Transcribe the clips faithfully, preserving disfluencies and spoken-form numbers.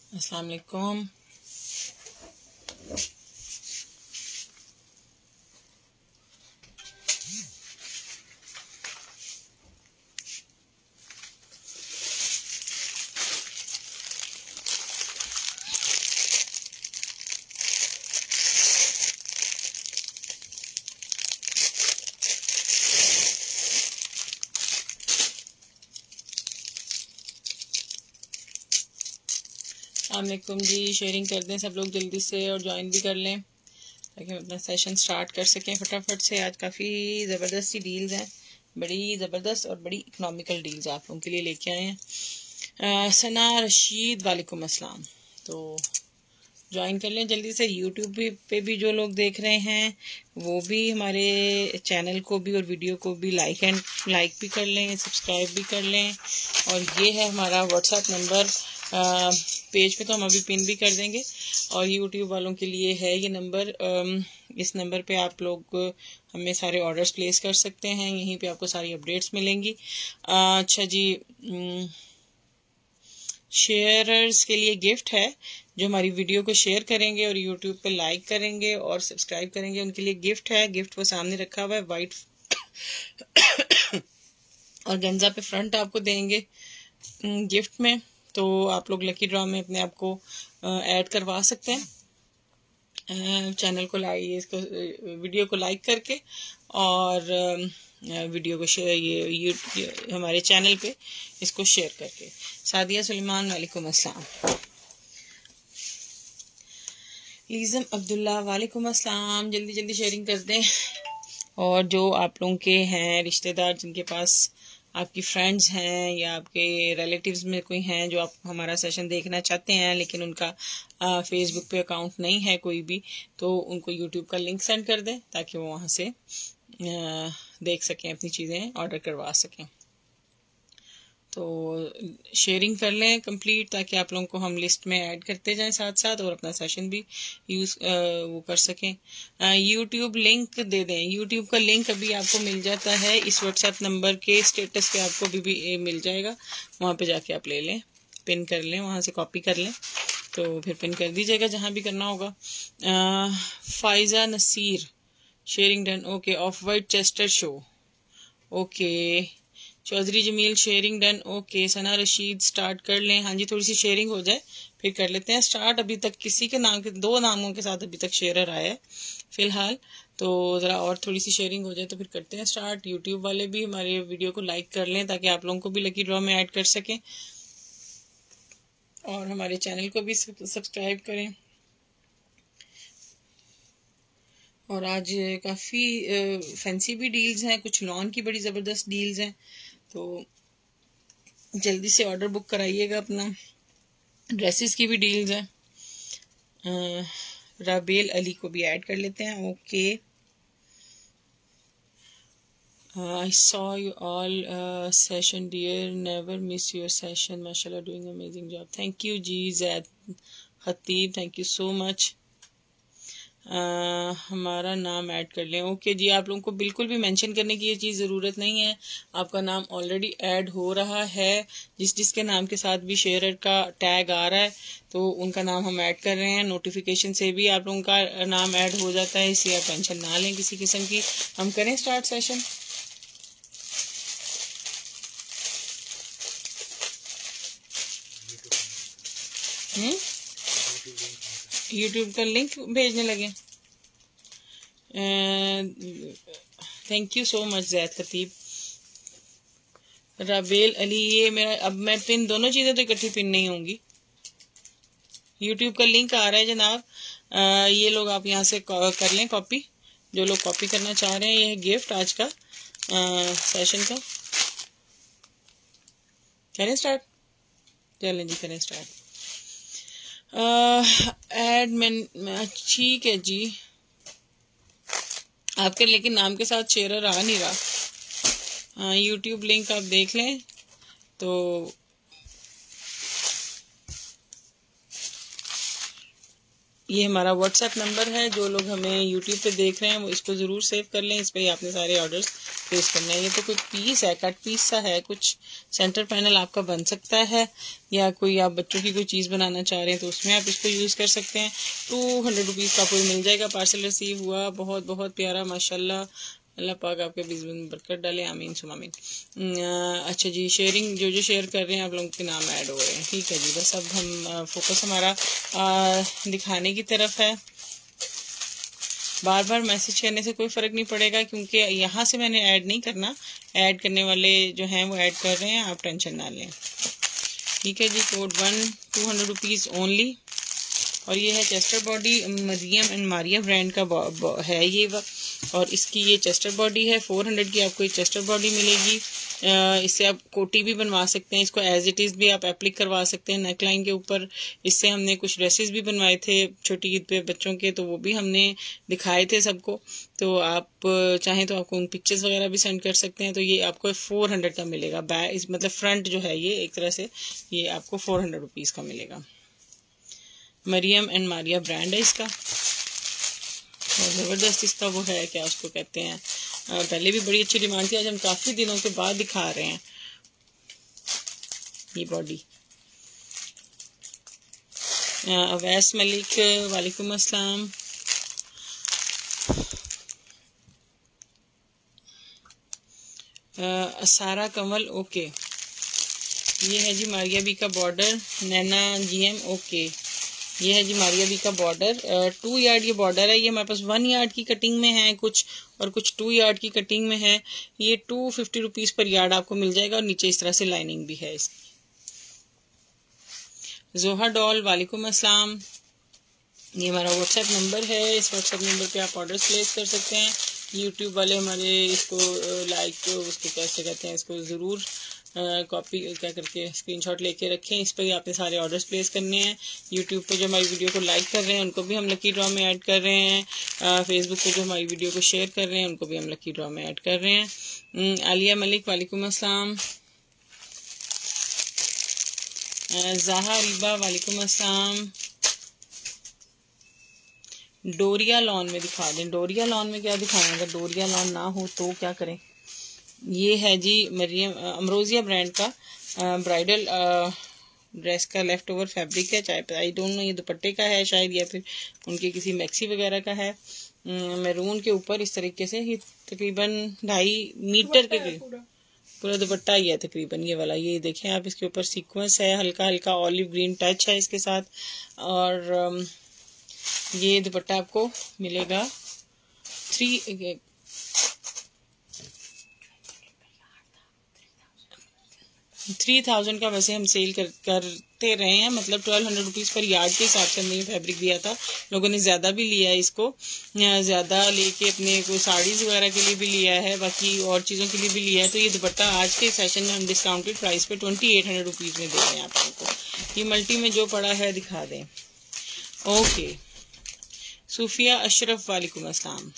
अस्सलाम वालेकुम। अस्सलाम जी, शेयरिंग कर दें सब लोग जल्दी से और ज्वाइन भी कर लें ताकि हम अपना सेशन स्टार्ट कर सकें फटाफट से। आज काफ़ी ज़बरदस्त सी डील्स हैं, बड़ी ज़बरदस्त और बड़ी इकनॉमिकल डील्स आप लोगों के लिए लेके आए हैं। सना रशीद, वालेकुम अस्सलाम। तो ज्वाइन कर लें जल्दी से। यूट्यूब पे, पे भी जो लोग देख रहे हैं वो भी हमारे चैनल को भी और वीडियो को भी लाइक एंड लाइक भी कर लें, सब्सक्राइब भी कर लें। और ये है हमारा व्हाट्सएप नंबर, आ, पेज पे तो हम अभी पिन भी कर देंगे और यूट्यूब वालों के लिए है ये नंबर। इस नंबर पे आप लोग हमें सारे ऑर्डर्स प्लेस कर सकते हैं, यहीं पे आपको सारी अपडेट्स मिलेंगी। आ, अच्छा जी, शेयरर्स के लिए गिफ्ट है। जो हमारी वीडियो को शेयर करेंगे और यूट्यूब पे लाइक करेंगे और सब्सक्राइब करेंगे उनके लिए गिफ्ट है। गिफ्ट वो सामने रखा हुआ है, वाइट और गंजा पे फ्रंट आपको देंगे गिफ्ट में। तो आप लोग लकी ड्रॉ में अपने आप को ऐड करवा सकते हैं। चैनल को लाइक, इसको वीडियो को लाइक करके और वीडियो को शेयर, ये, ये, ये हमारे चैनल पे इसको शेयर करके। सादिया सुलेमान, वालेकुम अस्सलाम। लीज़म अब्दुल्ला, वालेकुम अस्सलाम। जल्दी जल्दी शेयरिंग कर दें। और जो आप लोगों के हैं रिश्तेदार, जिनके पास आपकी फ्रेंड्स हैं या आपके रिलेटिव्स में कोई हैं जो आप हमारा सेशन देखना चाहते हैं लेकिन उनका फेसबुक पे अकाउंट नहीं है कोई भी, तो उनको यूट्यूब का लिंक सेंड कर दें ताकि वो वहाँ से आ, देख सकें, अपनी चीज़ें ऑर्डर करवा सकें। तो शेयरिंग कर लें कंप्लीट ताकि आप लोगों को हम लिस्ट में ऐड करते जाएं साथ साथ और अपना सेशन भी यूज़ वो कर सकें। यूट्यूब लिंक दे दें। यूट्यूब का लिंक अभी आपको मिल जाता है इस व्हाट्सएप नंबर के स्टेटस पे, आपको भी, भी मिल जाएगा। वहाँ पे जाके आप ले लें, पिन कर लें, वहाँ से कॉपी कर लें तो फिर पिन कर दीजिएगा जहाँ भी करना होगा। Faiza Naseer, sharing done, okay. Off white chester show, okay. Chaudhary Jameel, sharing done, okay. Sana Rasheed, start कर लें। हाँ जी, थोड़ी सी शेयरिंग हो जाए फिर कर लेते हैं स्टार्ट। अभी तक किसी के नाम के, दो नामों के साथ अभी तक शेयरर आया है फिलहाल, तो ज़रा और थोड़ी सी शेयरिंग हो जाए तो फिर करते हैं स्टार्ट। यूट्यूब वाले भी हमारे वीडियो को लाइक कर लें ताकि आप लोगों को भी लकी ड्रॉ में ऐड कर सकें और हमारे चैनल को भी सब्सक्राइब करें। और आज काफ़ी फैंसी भी डील्स हैं, कुछ लॉन की बड़ी ज़बरदस्त डील्स हैं, तो जल्दी से ऑर्डर बुक कराइएगा अपना। ड्रेसेस की भी डील्स हैं। राबेल अली को भी ऐड कर लेते हैं, okay. I saw you all session dear, never miss your session, माशाल्लाह doing amazing job. Thank you ji Zaid Khateeb, thank you so much. Uh, हमारा नाम ऐड कर लें, ओके जी। आप लोगों को बिल्कुल भी मेंशन करने की ये चीज़ ज़रूरत नहीं है, आपका नाम ऑलरेडी ऐड हो रहा है। जिस जिसके नाम के साथ भी शेयरर का टैग आ रहा है तो उनका नाम हम ऐड कर रहे हैं। नोटिफिकेशन से भी आप लोगों का नाम ऐड हो जाता है, इसलिए आप टेंशन ना लें किसी किस्म की। हम करें स्टार्ट सेशन। हम्म यूट्यूब का लिंक भेजने लगे। Thank you so much Zaid Khateeb. Rabel Ali, ये मेरा, अब मैं पिन, दोनों चीज़ें तो इकट्ठी पिन नहीं होंगी। यूट्यूब का लिंक आ रहा है जनाब, आ, ये लोग आप यहाँ से कर लें कॉपी, जो लोग कॉपी करना चाह रहे हैं। ये है गिफ्ट आज का आ, सेशन का। करें स्टार्ट, चलें जी करें स्टार्ट। ऐड में ठीक है जी आपके, लेकिन नाम के साथ शेयरर आ नहीं रहा। हाँ, यूट्यूब लिंक आप देख लें तो ये हमारा व्हाट्सएप नंबर है। जो लोग हमें यूट्यूब पे देख रहे हैं वो इसको ज़रूर सेव कर लें, इस पर ही आपने सारे ऑर्डर्स पेस्ट करना है। ये तो कोई पीस है, कट पीस सा है कुछ। सेंटर पैनल आपका बन सकता है, या कोई आप बच्चों की कोई चीज़ बनाना चाह रहे हैं तो उसमें आप इसको यूज़ कर सकते हैं। टू हंड्रेड रुपीज़ का आपको मिल जाएगा। पार्सल रिसीव हुआ, बहुत बहुत प्यारा माशाल्लाह। अल्लाह पाक आपके बिजनेस में बरकत डाले, आमीन सुम आमीन। अच्छा जी, शेयरिंग जो जो शेयर कर रहे हैं आप लोगों के नाम ऐड हो रहे हैं, ठीक है जी। बस अब हम फोकस हमारा आ, दिखाने की तरफ है। बार बार मैसेज करने से कोई फ़र्क नहीं पड़ेगा, क्योंकि यहाँ से मैंने ऐड नहीं करना, ऐड करने वाले जो हैं वो ऐड कर रहे हैं, आप टेंशन ना लें, ठीक है जी। Code one two hundred rupees only. और ये है chester body, Mariam and Maria brand का है ये, और इसकी ये चेस्टर बॉडी है। फोर हंड्रेड की आपको ये चेस्टर बॉडी मिलेगी। इससे आप कोटी भी बनवा सकते हैं, इसको एज इट इज़ भी आप एप्लिक करवा सकते हैं नेक लाइन के ऊपर। इससे हमने कुछ ड्रेसेस भी बनवाए थे छोटी ईद पे बच्चों के, तो वो भी हमने दिखाए थे सबको। तो आप चाहें तो आपको उन पिक्चर्स वगैरह भी सेंड कर सकते हैं। तो ये आपको फोर हंड्रेड का मिलेगा। बैक मतलब फ्रंट जो है ये एक तरह से ये आपको फोर हंड्रेड रुपीज़ का मिलेगा। मरियम एंड मारिया ब्रांड है इसका, और ज़बरदस्त इसका वो है, क्या उसको कहते हैं, आ, पहले भी बड़ी अच्छी डिमांड थी। आज हम काफ़ी दिनों के बाद दिखा रहे हैं ये बॉडी। अवैस मलिक वालेकुम अस्सलाम। सारा कंवल ओके। ये है जी मारिया बी का border. Naina ji um okay. ये है जी मारिया बी का बॉर्डर। टू यार्ड ये बॉर्डर है। ये हमारे पास वन यार्ड की कटिंग में है कुछ, और कुछ टू यार्ड की कटिंग में है। ये two fifty rupees per yard आपको मिल जाएगा, और नीचे इस तरह से लाइनिंग भी है इसकी। जोहा डॉल वालेकुम अस्सलाम। ये हमारा व्हाट्सएप नंबर है, इस व्हाट्सएप नंबर पे आप ऑर्डर्स प्लेस कर सकते हैं। यूट्यूब वाले हमारे इसको लाइक उसको कैसे कहते हैं, इसको ज़रूर कॉपी क्या करके स्क्रीनशॉट लेके रखें। इस पर ही आपने सारे ऑर्डर्स प्लेस करने हैं। यूट्यूब पे जो हमारी वीडियो को लाइक कर रहे हैं उनको भी हम लकी ड्रॉ में ऐड कर रहे हैं। फेसबुक पे जो हमारी वीडियो को शेयर कर रहे हैं उनको भी हम लकी ड्रॉ में ऐड कर रहे हैं। आलिया मलिक वालेकुम अस्सलाम। ज़ाहा रिबा वालेकुम अस्सलाम। डोरिया लॉन में दिखा दें। डोरिया लॉन में क्या दिखाएं, अगर डोरिया लॉन ना हो तो क्या करें। ये है जी मरियम अमरोजिया ब्रांड का ब्राइडल ड्रेस का लेफ्ट ओवर फैब्रिक है। चाहे आई डोंट नो ये दुपट्टे का है शायद, या फिर उनके किसी मैक्सी वगैरह का है। मैरून के ऊपर इस तरीके से, ये तकरीबन ढाई मीटर के पूरा, पूरा दुपट्टा ही है तकरीबन ये वाला। ये देखें आप, इसके ऊपर सीक्वेंस है, हल्का हल्का ऑलिव ग्रीन टच है इसके साथ। और ये दुपट्टा आपको मिलेगा थ्री थ्री थाउजेंड का। वैसे हम सेल कर करते रहे हैं, मतलब twelve hundred rupees per yard के हिसाब से हमने ये फैब्रिक दिया था। लोगों ने ज़्यादा भी लिया है इसको, ज़्यादा लेके अपने को साड़ीज़ वगैरह के लिए भी लिया है, बाकी और चीज़ों के लिए भी लिया है। तो ये दुपट्टा आज के सेशन में हम डिस्काउंटेड प्राइस पे ट्वेंटी एट हंड्रेड रुपीज़ में दे रहे हैं आप लोगों को। ये मल्टी में जो पड़ा है दिखा दें। ओके, सूफिया अशरफ वालेकुम अस्सलाम।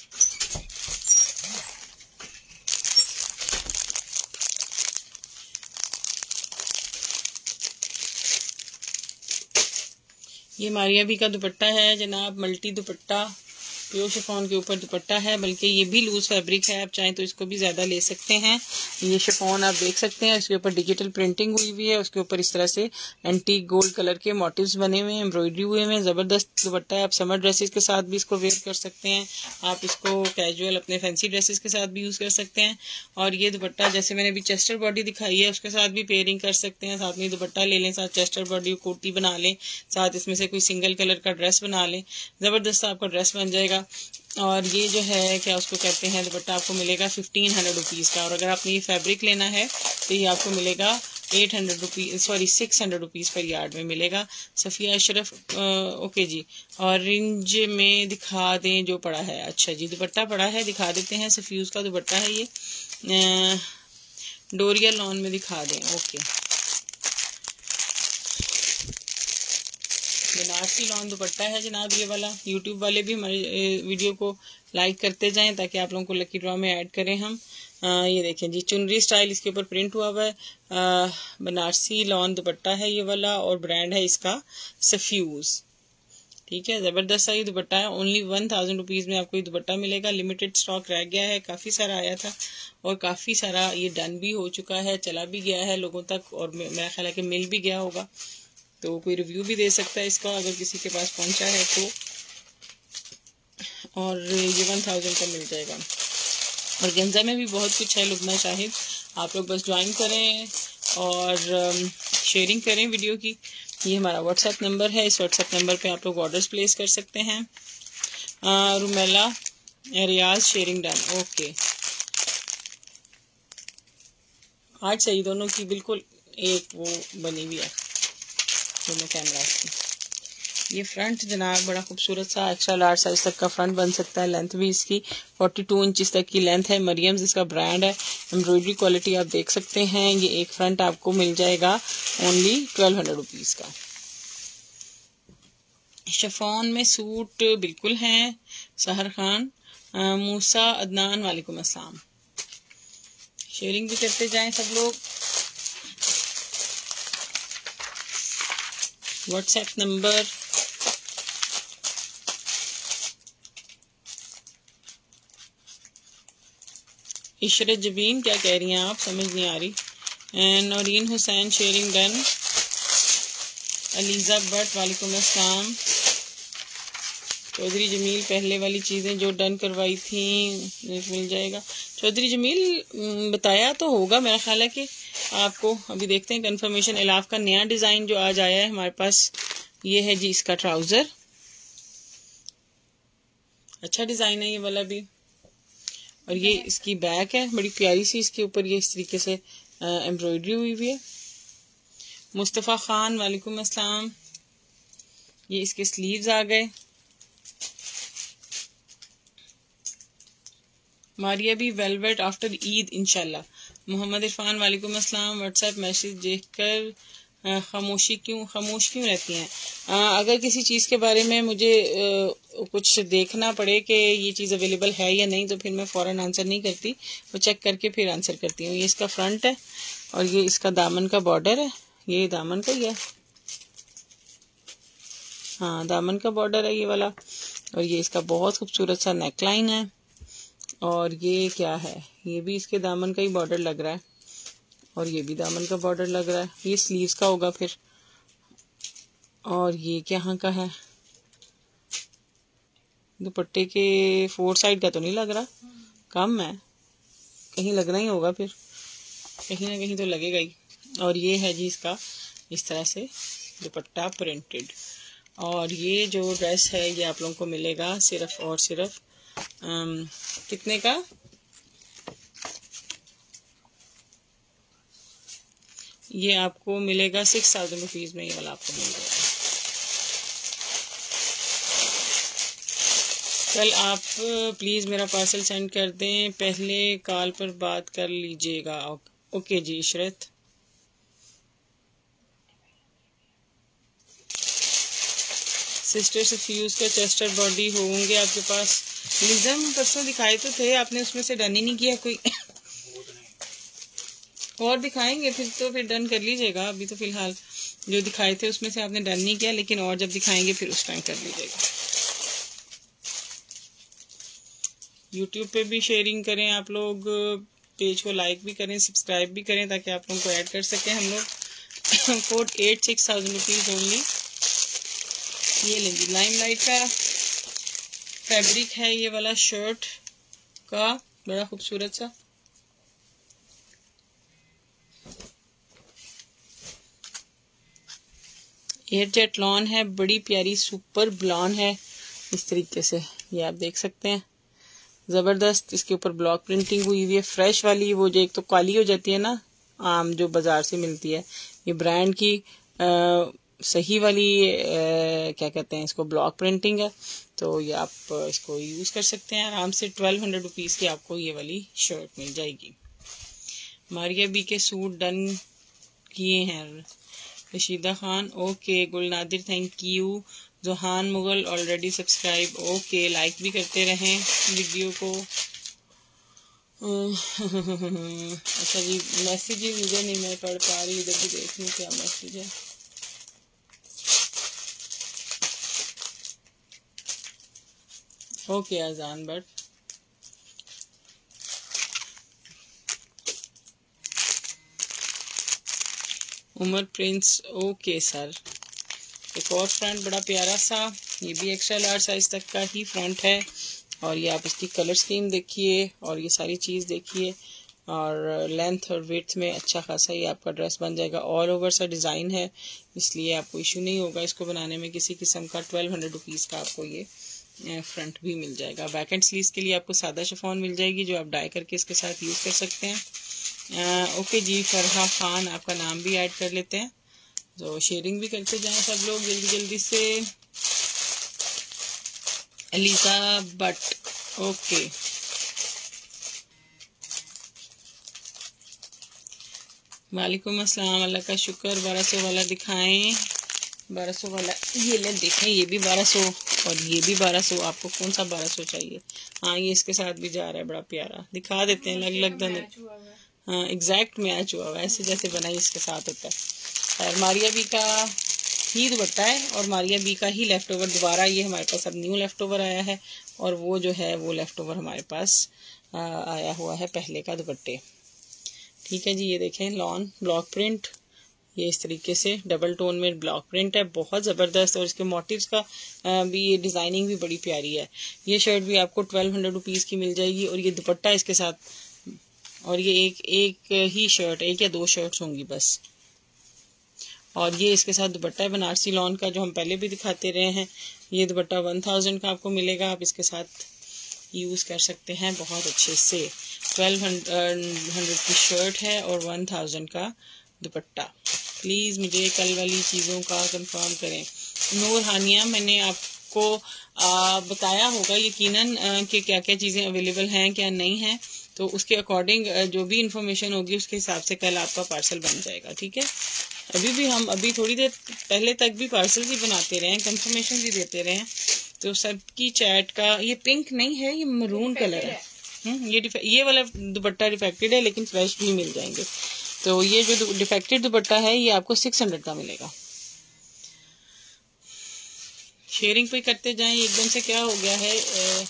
ये मारिया बी का दुपट्टा है जनाब, मल्टी दुपट्टा, प्योर शिफॉन के ऊपर दुपट्टा है, बल्कि ये भी लूज फैब्रिक है। आप चाहें तो इसको भी ज़्यादा ले सकते हैं। ये शिफॉन आप देख सकते हैं, इसके ऊपर डिजिटल प्रिंटिंग हुई हुई है, उसके ऊपर इस तरह से एंटीक गोल्ड कलर के मोटिव्स बने हुए हैं, एम्ब्रॉयडरी हुए हैं। ज़बरदस्त दुपट्टा है। आप समर ड्रेसेस के साथ भी इसको वेयर कर सकते हैं, आप इसको कैजुअल अपने फैंसी ड्रेसेस के साथ भी यूज़ कर सकते हैं। और ये दुपट्टा जैसे मैंने अभी चेस्टर बॉडी दिखाई है उसके साथ भी पेयरिंग कर सकते हैं। साथ में दुपट्टा ले लें, साथ चेस्टर बॉडी कुर्ती बना लें, साथ इसमें से कोई सिंगल कलर का ड्रेस बना लें, ज़बरदस्त आपका ड्रेस बन जाएगा। और ये जो है क्या उसको कहते हैं, दुपट्टा आपको मिलेगा फिफ्टीन हंड्रेड रुपीज़ का। और अगर आपने ये फैब्रिक लेना है तो ये आपको मिलेगा eight hundred rupees sorry six hundred rupees per yard में मिलेगा। सफ़िया अशरफ ओके जी। ऑरेंज में दिखा दें जो पड़ा है। अच्छा जी, दुपट्टा पड़ा है, दिखा देते हैं। सफ़्यूज़ का दुपट्टा है ये। आ, डोरिया लॉन में दिखा दें। ओके, बनारसी लॉन दुपट्टा है जनाब ये वाला। यूट्यूब वाले भी हमारे वीडियो को लाइक करते जाएं ताकि आप लोगों को लकी ड्रॉ में ऐड करें हम। आ, ये देखें जी, चुनरी स्टाइल इसके ऊपर प्रिंट हुआ हुआ है। आ, बनारसी लॉन दुपट्टा है ये वाला, और ब्रांड है इसका सफ्यूज। ठीक है, ज़बरदस्त सा ये दुपट्टा है। ओनली वन थाउजेंड रुपीज़ में आपको ये दुपट्टा मिलेगा। लिमिटेड स्टॉक रह गया है, काफ़ी सारा आया था और काफ़ी सारा ये डन भी हो चुका है, चला भी गया है लोगों तक और मेरा ख्याल है कि मिल भी गया होगा। तो कोई रिव्यू भी दे सकता है इसका अगर किसी के पास पहुंचा है तो, और ये वन थाउजेंड का मिल जाएगा। और गेंजा में भी बहुत कुछ है लुबना शाहिद, आप लोग बस ज्वाइन करें और शेयरिंग करें वीडियो की। ये हमारा व्हाट्सएप नंबर है, इस व्हाट्सएप नंबर पे आप लोग ऑर्डर्स प्लेस कर सकते हैं। Rumela Riaz sharing done, okay. आज सही दोनों की बिल्कुल एक वो बनी हुई है दोनों कैमरा की। ये फ्रंट जनाब बड़ा खूबसूरत सा एक्स्ट्रा लार्ज साइज तक का फ्रंट बन सकता है। लेंथ भी इसकी बयालीस इंच तक की लेंथ है। मरियम्स इसका ब्रांड है। एम्ब्रॉयडरी क्वालिटी आप देख सकते हैं। ये एक फ्रंट आपको मिल जाएगा ओनली ट्वेल्व हंड्रेड रुपीज का। शिफॉन में सूट बिल्कुल हैं। सहर खान, आ, मूसा अदनान, वालेकुम अस्सलाम। शेयरिंग भी करते जाएं सब लोग। व्हाट्सएप नंबर इशरत जबीन, क्या कह रही हैं आप, समझ नहीं आ रही। And Naureen Hussain sharing done. Aliza Bhatt, वालेकुम अस्सलाम। चौधरी जमील, पहले वाली चीज़ें जो डन करवाई थी मिल जाएगा। चौधरी जमील बताया तो होगा मेरा ख्याल है कि आपको, अभी देखते हैं कंफर्मेशन। इलाफ का नया डिज़ाइन जो आज आया है हमारे पास, ये है जी इसका ट्राउज़र। अच्छा डिज़ाइन है ये वाला भी। और ये इसकी बैक है बड़ी प्यारी सी, इसके ऊपर ये इस तरीके से एम्ब्रॉयडरी हुई हुई है। मुस्तफ़ा खान, वालेकुम अस्सलाम। ये इसके स्लीव्स आ गए। मारिया भी वेलवेट आफ्टर ईद इंशाल्लाह। मोहम्मद इरफान, वालेकुम अस्सलाम। व्हाट्सएप मैसेज देखकर खामोशी क्यों खामोश क्यों रहती हैं? आ, अगर किसी चीज़ के बारे में मुझे आ, कुछ देखना पड़े कि ये चीज़ अवेलेबल है या नहीं, तो फिर मैं फ़ौरन आंसर नहीं करती, वो चेक करके फिर आंसर करती हूँ। ये इसका फ्रंट है और ये इसका दामन का बॉर्डर है। ये दामन का ही है, हाँ दामन का बॉर्डर है ये वाला। और ये इसका बहुत खूबसूरत सा नेकलाइन है। और ये क्या है, ये भी इसके दामन का ही बॉर्डर लग रहा है और ये भी दामन का बॉर्डर लग रहा है। ये स्लीव्स का होगा फिर। और ये क्या का है, दुपट्टे के फोर साइड का तो नहीं लग रहा, कम है, कहीं लगना ही होगा फिर, कहीं ना कहीं तो लगेगा ही। और ये है जी इसका इस तरह से दुपट्टा प्रिंटेड। और ये जो ड्रेस है ये आप लोगों को मिलेगा सिर्फ और सिर्फ आम, कितने का, ये आपको मिलेगा सिक्स थाउजेंड रुपीज में। ये वाला आपको मिल जाएगा। कल आप प्लीज मेरा पार्सल सेंड कर दें, पहले कॉल पर बात कर लीजिएगा। ओके जी इशरत। सिस्टर सफ्यूज का चेस्टर बॉडी होंगे आपके पास? लिज़म परसों दिखाए तो थे आपने, उसमें से डन ही नहीं किया कोई। और दिखाएंगे फिर तो फिर डन कर लीजिएगा। अभी तो फिलहाल जो दिखाए थे उसमें से आपने डन नहीं किया, लेकिन और जब दिखाएंगे फिर उस टाइम कर लीजिएगा। यूट्यूब पे भी शेयरिंग करें आप लोग, पेज को लाइक भी करें, सब्सक्राइब भी करें ताकि आप लोगों को ऐड कर सकें हम लोग। Code eight six thousand rupees only. ये लेंगे लाइम लाइट का फैब्रिक है ये वाला शर्ट का, बड़ा खूबसूरत सा। एयर जेट लॉन है, बड़ी प्यारी सुपर ब्लॉन है इस तरीके से, ये आप देख सकते हैं जबरदस्त। इसके ऊपर ब्लॉक प्रिंटिंग हुई हुई है, फ्रेश वाली, वो जो एक तो काली हो जाती है ना आम जो बाजार से मिलती है, ये ब्रांड की आ, सही वाली आ, क्या कहते हैं इसको, ब्लॉक प्रिंटिंग है। तो ये आप इसको यूज कर सकते हैं आराम से। ट्वेल्व हंड्रेड रुपीज की आपको ये वाली शर्ट मिल जाएगी। मारिया बी के सूट डन किए हैं। Rashida Khan, okay. Gulnadir, thank you. Johan Mughal, already subscribe, okay. Like भी करते रहें वीडियो को। अच्छा जी, मैसेज ही मुझे नहीं मैं पढ़ पा रही, इधर भी देख लूँ क्या मैसेज है। Okay Azan but Umar prince, okay sir. एक और फ्रंट बड़ा प्यारा सा, ये भी एक्स्ट्रा लार्ज साइज तक का ही फ्रंट है। और ये आप इसकी कलर स्कीम देखिए और ये सारी चीज़ देखिए, और लेंथ और विड्थ में अच्छा खासा ये आपका ड्रेस बन जाएगा। ऑल ओवर सा डिज़ाइन है, इसलिए आपको इशू नहीं होगा इसको बनाने में किसी किस्म का। ट्वेल्व हंड्रेड रुपीज़ का आपको ये फ्रंट भी मिल जाएगा। बैक एंड स्लीव्स के लिए आपको सादा शिफॉन मिल जाएगी जो आप डाई करके इसके साथ यूज़ कर सकते हैं। आ, ओके जी, फरहा खान आपका नाम भी ऐड कर लेते हैं, तो शेयरिंग भी करते जाएं सब लोग जल्दी जल्दी से। एलिजा बट, ओके वालेकुम अस्सलाम, अल्लाह का शुक्र। बारह सौ वाला दिखाएं, बारह सौ वाला ये ले देखें, ये भी बारह सौ और ये भी बारह सौ। आपको कौन सा बारह सौ चाहिए? हाँ ये इसके साथ भी जा रहा है, बड़ा प्यारा दिखा देते हैं, अलग अलग दन। हाँ एग्जैक्ट मैच हुआ हुआ, ऐसे जैसे बनाई इसके साथ होता है। और मारिया बी का ही दुपट्टा है और मारिया बी का ही लेफ्ट ओवर दोबारा ये हमारे पास अब न्यू लेफ्ट ओवर आया है, और वो जो है वो लेफ्ट ओवर हमारे पास आ, आया हुआ है पहले का दुपट्टे। ठीक है जी, ये देखें लॉन ब्लॉक प्रिंट, ये इस तरीके से डबल टोन में ब्लॉक प्रिंट है, बहुत ज़बरदस्त। और इसके मोटिव्स का भी ये डिज़ाइनिंग भी बड़ी प्यारी है। ये शर्ट भी आपको ट्वेल्व हंड्रेड रुपीज़ की मिल जाएगी और ये दुपट्टा इसके साथ, और ये एक एक ही शर्ट, एक या दो शर्ट्स होंगी बस। और ये इसके साथ दुपट्टा है बनारसी लॉन का जो हम पहले भी दिखाते रहे हैं। ये दुपट्टा वन थाउजेंड का आपको मिलेगा, आप इसके साथ यूज़ कर सकते हैं बहुत अच्छे से। ट्वेल्व हंड्रेड की शर्ट है और वन थाउजेंड का दुपट्टा। प्लीज़ मुझे कल वाली चीज़ों का कंफर्म करें। नूर हानिया, मैंने आपको आ, बताया होगा यकीनन कि क्या क्या चीज़ें अवेलेबल हैं क्या नहीं हैं, तो उसके अकॉर्डिंग जो भी इंफॉर्मेशन होगी उसके हिसाब से कल आपका पार्सल बन जाएगा। ठीक है, अभी भी हम अभी थोड़ी देर पहले तक भी पार्सल ही बनाते रहे हैं, कंफर्मेशन भी देते रहे हैं, तो सबकी चैट का। ये पिंक नहीं है, ये मरून कलर है। हम्म ये ये वाला दुपट्टा डिफेक्टेड है लेकिन फ्रेश भी मिल जाएंगे। तो ये जो डिफेक्टेड दुपट्टा है ये आपको सिक्स हंड्रेड का मिलेगा। शेयरिंग पे करते जाएं, एकदम से क्या हो गया है। ए,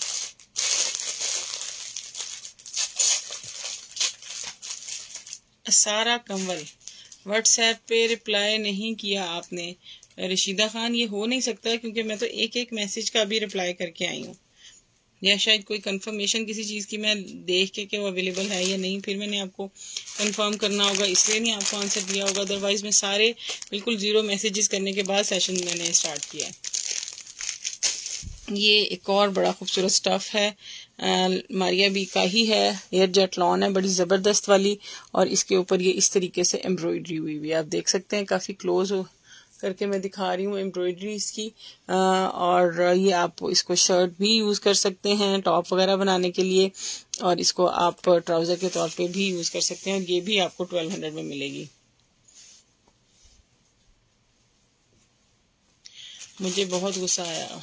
सारा कंवल, व्हाट्सएप पे रिप्लाई नहीं किया आपने रशीदा खान। ये हो नहीं सकता क्योंकि मैं तो एक एक मैसेज का भी रिप्लाई करके आई हूँ, या शायद कोई कंफर्मेशन किसी चीज़ की मैं देख के कि वो अवेलेबल है या नहीं, फिर मैंने आपको कंफर्म करना होगा, इसलिए नहीं आपको आंसर दिया होगा। अदरवाइज मैं सारे बिल्कुल ज़ीरो मैसेजेस करने के बाद सेशन मैंने स्टार्ट किया है। ये एक और बड़ा खूबसूरत स्टफ़ है, आ, मारिया बी का ही है, एयर जेट लॉन है बड़ी ज़बरदस्त वाली, और इसके ऊपर ये इस तरीके से एम्ब्रॉयडरी हुई हुई है, आप देख सकते हैं। काफ़ी क्लोज हो करके मैं दिखा रही हूँ एम्ब्रॉयडरी इसकी। आ, और ये आप इसको शर्ट भी यूज़ कर सकते हैं टॉप वगैरह बनाने के लिए, और इसको आप ट्राउज़र के तौर पे भी यूज़ कर सकते हैं, और ये भी आपको ट्वेल्व हंड्रेड में मिलेगी। मुझे बहुत गुस्सा आया,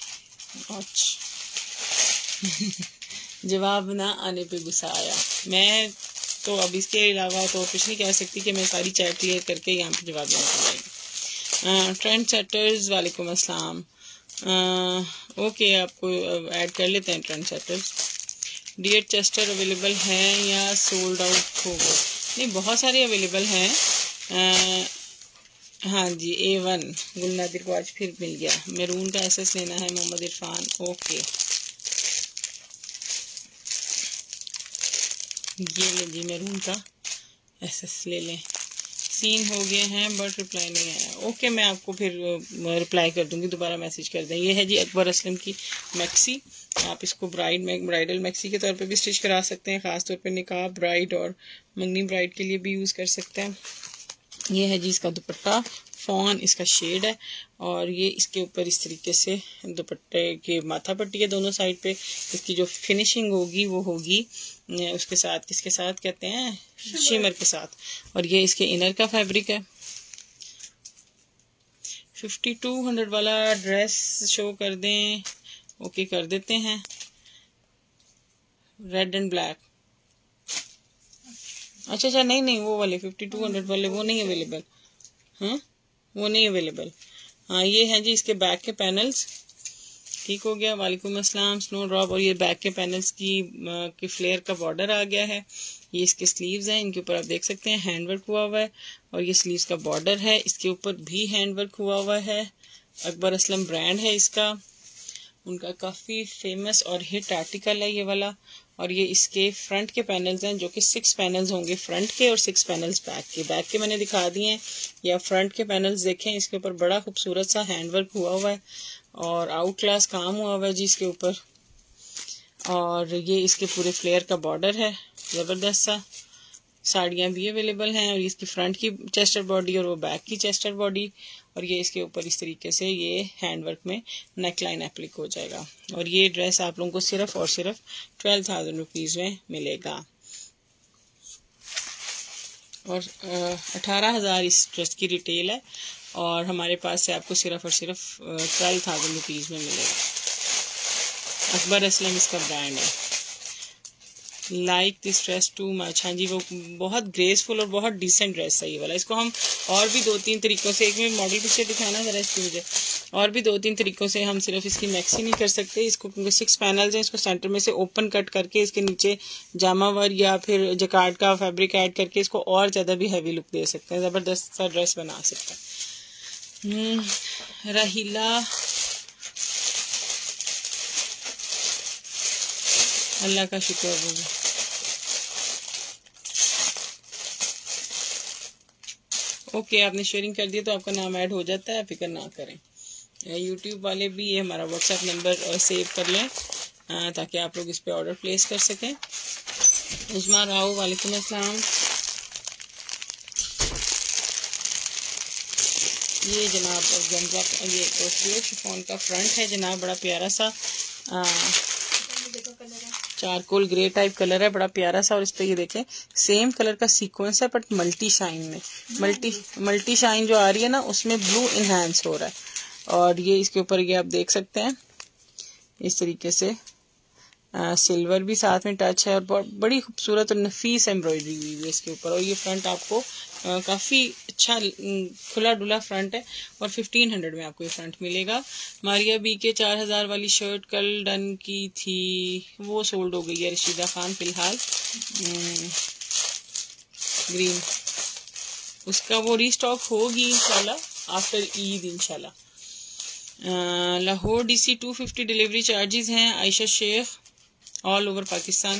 जवाब ना आने पे गुस्सा आया। मैं तो अब इसके अलावा तो कुछ नहीं कह सकती कि मैं सारी चैट क्लियर करके यहाँ पे जवाब देना पड़ जाएगी। ट्रेंड सेटर्स वालेकुम अस्सलाम, ओके आपको ऐड कर लेते हैं trend setters. Dear Chester available हैं या सोल्ड आउट हो गए? नहीं, बहुत सारे अवेलेबल हैं। आ, हाँ जी, ए वन गुलनादिर को आज फिर मिल गया। मैरून का एसएस लेना है, मोहम्मद इरफान, ओके ये ले जी मैरून का एसएस ले लें। सीन हो गए हैं बट रिप्लाई नहीं आया, ओके मैं आपको फिर रिप्लाई कर दूंगी, दोबारा मैसेज कर दें। ये है जी अकबर असलम की मैक्सी, आप इसको ब्राइड में ब्राइडल मैक्सी के तौर पे भी स्टिच करा सकते हैं, ख़ासतौर पे निकाह ब्राइड और मंगनी ब्राइड के लिए भी यूज़ कर सकते हैं। ये है जी इसका दुपट्टा, फॉन इसका शेड है, और ये इसके ऊपर इस तरीके से दुपट्टे के माथा पट्टी है दोनों साइड पे। इसकी जो फिनिशिंग होगी वो होगी उसके साथ, किसके साथ कहते हैं, शिमर के साथ। और ये इसके इनर का फैब्रिक है। फिफ्टी टू हंड्रेड वाला ड्रेस शो कर दें, ओके कर देते हैं। रेड एंड ब्लैक, अच्छा अच्छा नहीं नहीं वो वाले फिफ्टी टू हंड्रेड वाले वो नहीं अवेलेबल, हाँ वो नहीं अवेलेबल। हाँ ये हैं जी इसके बैक के पैनल्स, ठीक हो गया, वालेकुम अस्सलाम। Snow drop. और ये बैक के पैनल्स की की फ्लेयर का बॉर्डर आ गया है। ये इसके स्लीव्स हैं, इनके ऊपर आप देख सकते हैं हैंडवर्क हुआ हुआ है। और ये स्लीव्स का बॉर्डर है, इसके ऊपर भी हैंडवर्क हुआ हुआ है। अकबर असलम ब्रांड है इसका, उनका काफ़ी फेमस और हिट आर्टिकल है ये वाला। और ये इसके फ्रंट के पैनल्स हैं, जो कि सिक्स पैनल्स होंगे फ्रंट के और सिक्स पैनल्स बैक के। बैक के मैंने दिखा दिए हैं, या फ्रंट के पैनल्स देखें, इसके ऊपर बड़ा खूबसूरत सा हैंडवर्क हुआ हुआ है और आउट क्लास काम हुआ हुआ है जी इसके ऊपर। और ये इसके पूरे फ्लेयर का बॉर्डर है, ज़बरदस्त सा। साड़ियाँ भी अवेलेबल हैं, और इसकी फ्रंट की चेस्टर बॉडी और वो बैक की चेस्टर बॉडी। और ये इसके ऊपर इस तरीके से ये हैंडवर्क में नेक लाइन एप्लिक हो जाएगा। और ये ड्रेस आप लोगों को सिर्फ और सिर्फ ट्वेल्व थाउजेंड रुपीज़ में मिलेगा। और अठारह हज़ार इस ड्रेस की रिटेल है, और हमारे पास से आपको सिर्फ और सिर्फ ट्वेल्व थाउजेंड रुपीज़ में मिलेगा। अकबर असलम इसका ब्रांड है। Like this dress too much. हाँ जी, वो बहुत ग्रेसफुल और बहुत डिसेंट ड्रेस है ये वाला। इसको हम और भी दो तीन तरीकों से, एक में मॉडल पिक्चर दिखाना जरा इसकी मुझे, और भी दो तीन तरीकों से हम सिर्फ इसकी मैक्सी नहीं कर सकते इसको, क्योंकि सिक्स पैनल्स हैं। इसको सेंटर में से ओपन कट करके इसके नीचे जामावर या फिर जकार्ड का फैब्रिक ऐड करके इसको और ज़्यादा भी हैवी लुक दे सकते हैं, ज़बरदस्त सा ड्रेस बना सकते हैं। राहिला, अल्लाह का शुक्र है। ओके, आपने शेयरिंग कर दिया तो आपका नाम ऐड हो जाता है, फिक्र ना करें। यूट्यूब वाले भी ये हमारा व्हाट्सएप नंबर सेव कर लें ताकि आप लोग इस पे ऑर्डर प्लेस कर सकें। उस्मा राव, वालेकुम अस्सलाम। ये जनाब गंजा, ये तो शिफॉन का फ्रंट है जनाब, बड़ा प्यारा सा आ, चारकोल ग्रे टाइप कलर है, बड़ा प्यारा सा। और इस पे ये देखें सेम कलर का सीक्वेंस है, बट मल्टी शाइन में। मल्टी मल्टी शाइन जो आ रही है ना, उसमें ब्लू इनहेंस हो रहा है। और ये इसके ऊपर ये आप देख सकते हैं इस तरीके से आ, सिल्वर भी साथ में टच है, और बहुत बड़ी खूबसूरत और नफीस एम्ब्रॉयडरी हुई है इसके ऊपर। और ये फ्रंट आपको आ, काफ़ी अच्छा खुला डुला फ्रंट है, और फिफ्टीन हंड्रेड में आपको ये फ्रंट मिलेगा। मारिया बी के चार हज़ार वाली शर्ट कल डन की थी, वो सोल्ड हो गई है रशीदा खान फिलहाल। ग्रीन, उसका वो रीस्टॉक होगी इंशाल्लाह आफ्टर ईद इंशाल्लाह। Lahore DC two fifty delivery charges हैं। Ayesha Sheikh, all over Pakistan.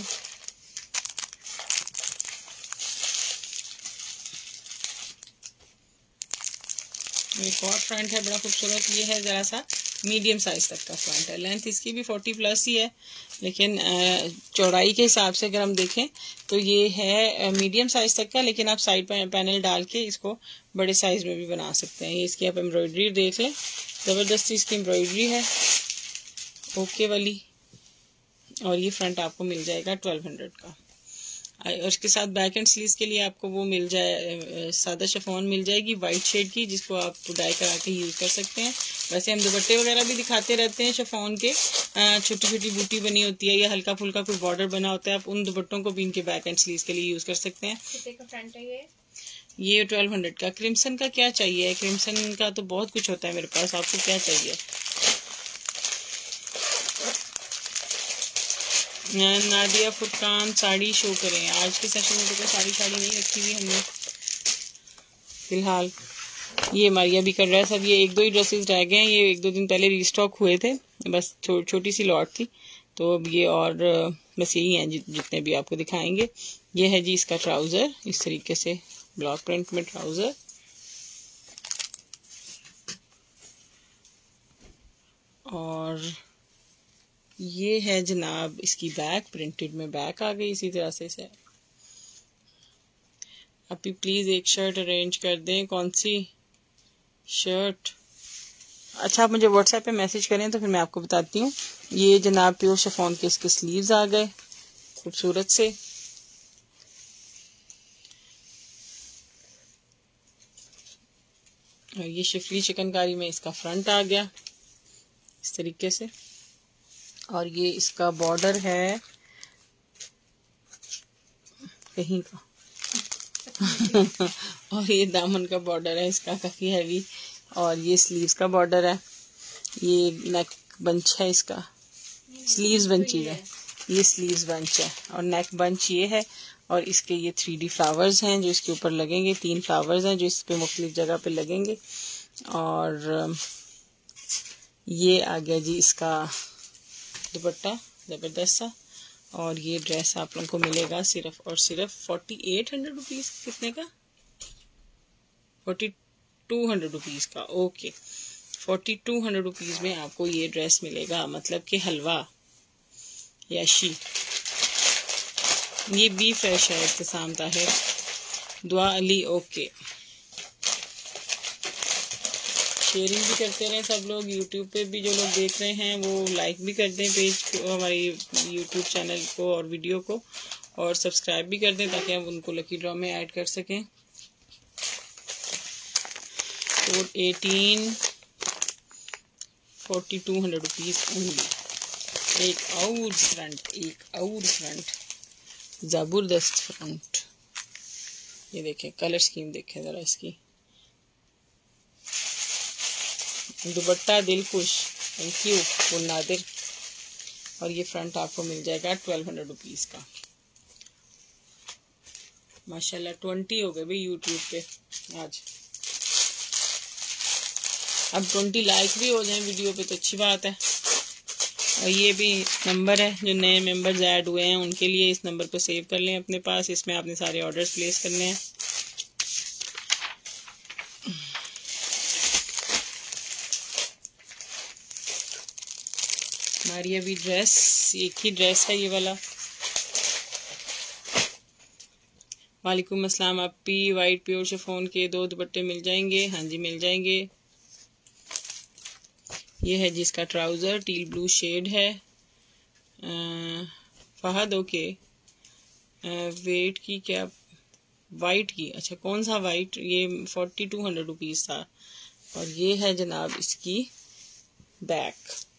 एक और फ्रंट है बड़ा खूबसूरत, ये है जरा सा मीडियम साइज तक का फ्रंट है। लेंथ इसकी भी फोर्टी प्लस ही है, लेकिन चौड़ाई के हिसाब से अगर हम देखें तो ये है मीडियम साइज तक का, लेकिन आप साइड पैनल डाल के इसको बड़े साइज में भी बना सकते हैं। ये इसकी आप एम्ब्रॉयडरी देख लें, ज़बरदस्ती इसकी एम्ब्रॉयडरी है ओके वाली। और ये फ्रंट आपको मिल जाएगा ट्वेल्व हंड्रेड का। और उसके साथ बैक एंड स्लीव्स के लिए आपको वो मिल जाए, सादा शिफॉन मिल जाएगी वाइट शेड की, जिसको आप डाई करा के यूज़ कर सकते हैं। वैसे हम दुपट्टे वगैरह भी दिखाते रहते हैं शिफॉन के, छोटी छोटी बूटी बनी होती है या हल्का फुल्का कोई बॉर्डर बना होता है, आप उन दुपट्टों को भी इनके बैक एंड स्लीव्स के लिए यूज़ कर सकते हैं। कितने का फ्रंट है ये? ये ट्वेल्व हंड्रेड का। क्रिम्सन का क्या चाहिए? क्रिम्सन का तो बहुत कुछ होता है मेरे पास, आपको क्या चाहिए? नादिया फुरकान, साड़ी शो करें। आज के सेशन में तो कोई साड़ी साड़ी नहीं रखी हुई हमने फिलहाल। ये मारिया भी कर रहा है सब। ये एक दो ही ड्रेसेस रह गए हैं, ये एक दो दिन पहले रीस्टॉक हुए थे, बस छो, छोटी सी लॉट थी, तो अब ये और बस यही हैं जितने भी आपको दिखाएंगे। ये है जी इसका ट्राउज़र, इस तरीके से ब्लॉक प्रिंट में ट्राउज़र। और ये है जनाब इसकी बैक, प्रिंटेड में बैक आ गई इसी तरह से। से आप भी प्लीज़ एक शर्ट अरेंज कर दें। कौन सी शर्ट? अच्छा, आप मुझे व्हाट्सएप पे मैसेज करें तो फिर मैं आपको बताती हूँ। ये जनाब प्योर शिफॉन के इसके स्लीव्स आ गए खूबसूरत से। और ये शिफली चिकनकारी में इसका फ्रंट आ गया इस तरीके से। और ये इसका बॉर्डर है कहीं का और ये दामन का बॉर्डर है इसका काफ़ी हैवी। और ये स्लीव्स का बॉर्डर है। ये नेक बंच है इसका, स्लीव्स बंच है, ये स्लीव्स बंच है और नेक बंच ये है। और इसके ये थ्री डी फ्लावर्स हैं जो इसके ऊपर लगेंगे, तीन फ्लावर्स हैं जो इस पे मुख्तलिफ जगह पे लगेंगे। और ये आ गया जी इसका दुपट्टा ज़बरदस्त सा। और ये ड्रेस आप लोगों को मिलेगा सिर्फ और सिर्फ फोर्टी एट हंड्रेड रुपीज़, कितने का? फोर्टी टू हंड्रेड रुपीज़ का। Okay, forty two hundred rupees में आपको ये ड्रेस मिलेगा, मतलब कि हलवा याशी। ये बी फ्रेश है, इब्तिसाम ताहिर, दुआ अली। ओके, शेयरिंग भी करते रहें सब लोग। यूट्यूब पे भी जो लोग देख रहे हैं वो लाइक भी कर दें पेज को, हमारी यूट्यूब चैनल को और वीडियो को, और सब्सक्राइब भी कर दें ताकि हम उनको लकी ड्रॉ में ऐड कर सकें। Code eighteen, forty two hundred rupees only. एक और फ्रंट, एक और फ्रंट, ज़बरदस्त फ्रंट। ये देखें कलर स्कीम, देखें ज़रा इसकी, दुपट्टा दिल खुश, थैंक यू वो नादिर। और ये फ्रंट आपको मिल जाएगा ट्वेल्व हंड्रेड रुपीज़ का। माशाल्लाह ट्वेंटी हो गए भाई यूट्यूब पे आज। अब ट्वेंटी लाइक भी हो जाए वीडियो पे तो अच्छी बात है। और ये भी नंबर है, जो नए मेंबर्स ऐड हुए हैं उनके लिए इस नंबर को सेव कर लें अपने पास। इसमें आपने सारे ऑर्डर्स प्लेस करने हैं। हमारी अभी ड्रेस, एक ही ड्रेस है ये वाला। वालेकुम अस्सलाम अपी, वाइट प्योर शिफॉन के दो दुपट्टे मिल जाएंगे? हाँ जी मिल जाएंगे। ये है जिसका ट्राउज़र टील ब्लू शेड है। आ, फहद ओके, वेट की क्या, वाइट की, अच्छा कौन सा वाइट? ये फोर्टी टू हंड्रेड रुपीज़ था। और ये है जनाब इसकी बैक,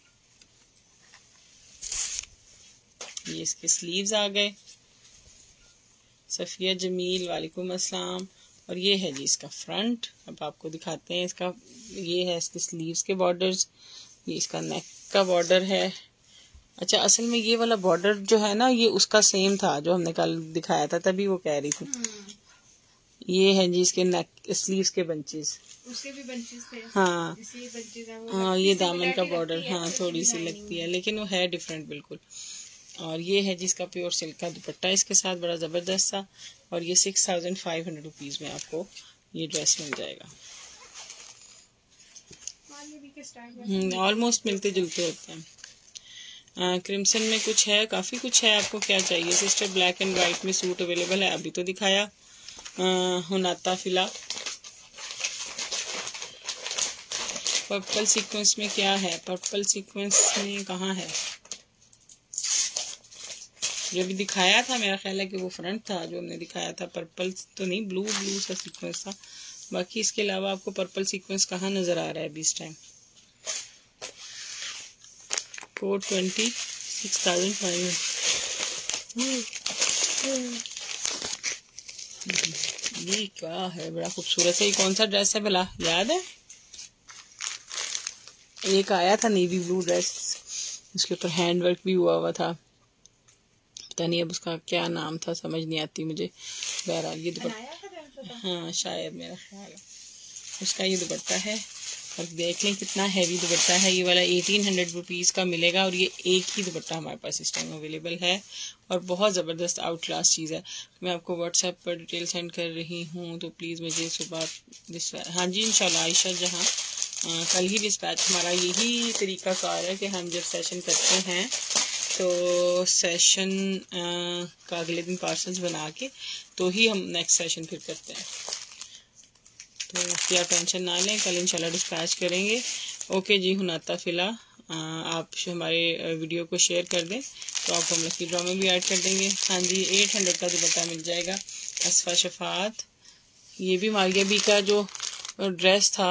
ये इसके स्लीव्स आ गए। सफ़िया जमील वालेकुम अस्सलाम। और ये है जी इसका फ्रंट, अब आपको दिखाते हैं इसका। ये है इसके स्लीव्स के बॉर्डर्स, ये इसका नेक का बॉर्डर है। अच्छा असल में ये वाला बॉर्डर जो है ना ये उसका सेम था जो हमने कल दिखाया था, तभी वो कह रही थी। ये है जी इसके नेक स्लीव्स के बंचेस, उसके भी बंचेस थे। हाँ हाँ, ये दामन का बॉर्डर हाँ थोड़ी सी लगती है लेकिन वो है डिफरेंट बिल्कुल। और ये है जिसका प्योर सिल्क का दुपट्टा इसके साथ बड़ा ज़बरदस्त सा। और ये six thousand five hundred rupees में आपको ये ड्रेस मिल जाएगा। ऑलमोस्ट मिलते जुलते होते हैं। क्रिम्सन में कुछ है, काफ़ी कुछ है। आपको क्या चाहिए सिस्टर? ब्लैक एंड वाइट में सूट अवेलेबल है, अभी तो दिखाया हुनाता फिला। पर्पल सीक्वेंस में क्या है? पर्पल सीक्वेंस में कहाँ है? जो भी दिखाया था मेरा ख्याल है कि वो फ्रंट था जो हमने दिखाया था। पर्पल तो नहीं, ब्लू ब्लू सा सीक्वेंस था। बाकी इसके अलावा आपको पर्पल सीक्वेंस कहाँ नज़र आ रहा है अभी इस time? Code twenty six thousand five ये क्या है? बड़ा खूबसूरत है। ये कौन सा ड्रेस है भला, याद है? एक आया था नेवी ब्लू ड्रेस, उसके ऊपर हैंड वर्क भी हुआ हुआ था, पता नहीं अब उसका क्या नाम था, समझ नहीं आती मुझे। बहरहाल ये दुपट्टा, हाँ शायद मेरा ख्याल है उसका ये दुपट्टा है। और देख लें कितना हैवी दुपट्टा है। ये वाला एटीन हंड्रेड रुपीज़ का मिलेगा और ये एक ही दुपट्टा हमारे पास इस टाइम अवेलेबल है और बहुत ज़बरदस्त आउट क्लास चीज़ है। मैं आपको व्हाट्सएप पर डिटेल सेंड कर रही हूँ तो प्लीज़ मुझे सुबह डिस्पैच, हाँ जी इंशाल्लाह आयशा जहाँ कल ही डिस्पैच। हमारा यही तरीक़ाकार है कि हम जब सेशन करते हैं तो सेशन आ, का अगले दिन पार्सल्स बना के तो ही हम नेक्स्ट सेशन फिर करते हैं। तो क्या टेंशन ना लें, कल इंशाल्लाह डिस्पैच करेंगे। ओके जी हुनाता फिला, आप हमारे वीडियो को शेयर कर दें तो आपको हम लकी ड्रॉ में भी ऐड कर देंगे। हाँ जी एट हंड्रेड का दुपट्टा मिल जाएगा। असफा शफात, ये भी मारिया बी का जो ड्रेस था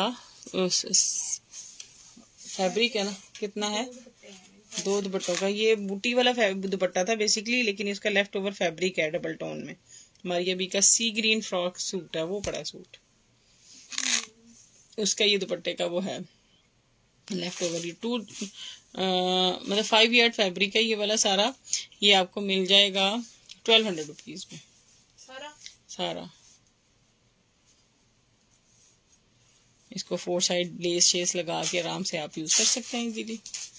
फैब्रिक है ना, कितना है? दो दुपट्टों का। ये बूटी वाला दुपट्टा था बेसिकली, लेकिन इसका लेफ्ट ओवर फैब्रिक है डबल टोन में। मारिया बी का सी ग्रीन फ्रॉक सूट है, वो पड़ा सूट, उसका ये दुपट्टे का वो है लेफ्ट ओवर। ये टू मतलब फाइव यार्ड फैब्रिक है ये वाला सारा। ये आपको मिल जाएगा ट्वेल्व हंड्रेड रुपीज में सारा सारा। इसको फोर साइड लेस शेस लगा के आराम से आप यूज कर सकते हैं इजीली।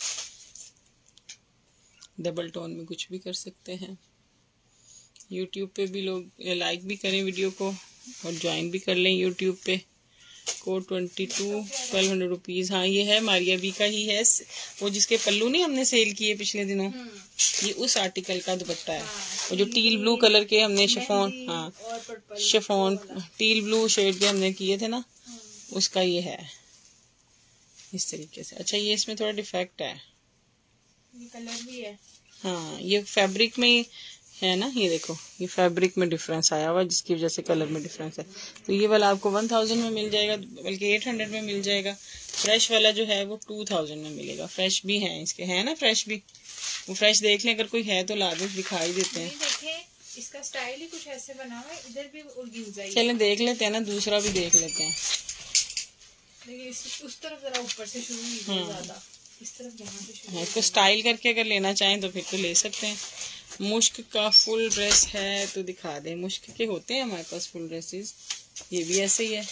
डबल टोन में कुछ भी कर सकते हैं। यूट्यूब पे भी लोग लाइक भी करें वीडियो को और ज्वाइन भी कर लें यूट्यूब पे। Code twenty two twelve hundred rupees. हाँ ये है मारिया बी का ही है, वो जिसके पल्लू नहीं हमने सेल किए पिछले दिनों, ये उस आर्टिकल का दुपट्टा है। वो जो टील ब्लू कलर के हमने शिफॉन, हाँ शिफॉन टील ब्लू शेड के हमने किए थे ना, उसका ये है इस तरीके से। अच्छा ये इसमें थोड़ा डिफेक्ट है, ये कलर भी है। हाँ ये फैब्रिक में है ना, ये देखो ये फैब्रिक में डिफरेंस आया हुआ जिसकी वजह से कलर में डिफरेंस है। तो ये वाला आपको वन थाउजेंड में मिल जाएगा, बल्कि एट हंड्रेड में मिल जाएगा। फ्रेश वाला जो है वो टू थाउजेंड में मिलेगा। फ्रेश भी है इसके, है ना फ्रेश भी, वो फ्रेश देख लें अगर कोई है तो ला दो, दिखाई देते हैं। देखें इसका स्टाइल ही कुछ ऐसे बना हुआ है, इधर भी ऑर्गेन्जा। चलें देख लेते हैं ना, दूसरा भी देख लेते हैं। देखिए उस तरफ जरा ऊपर से शुरू हुई है ज्यादा, इस तरफ यहाँ से शुरू। इसको स्टाइल करके अगर लेना चाहें तो फिर तो ले सकते हैं। मुश्क का फुल ड्रेस है तो दिखा दें। मुश्क के होते हैं हमारे पास फुल ड्रेसेस, ये भी ऐसे ही है।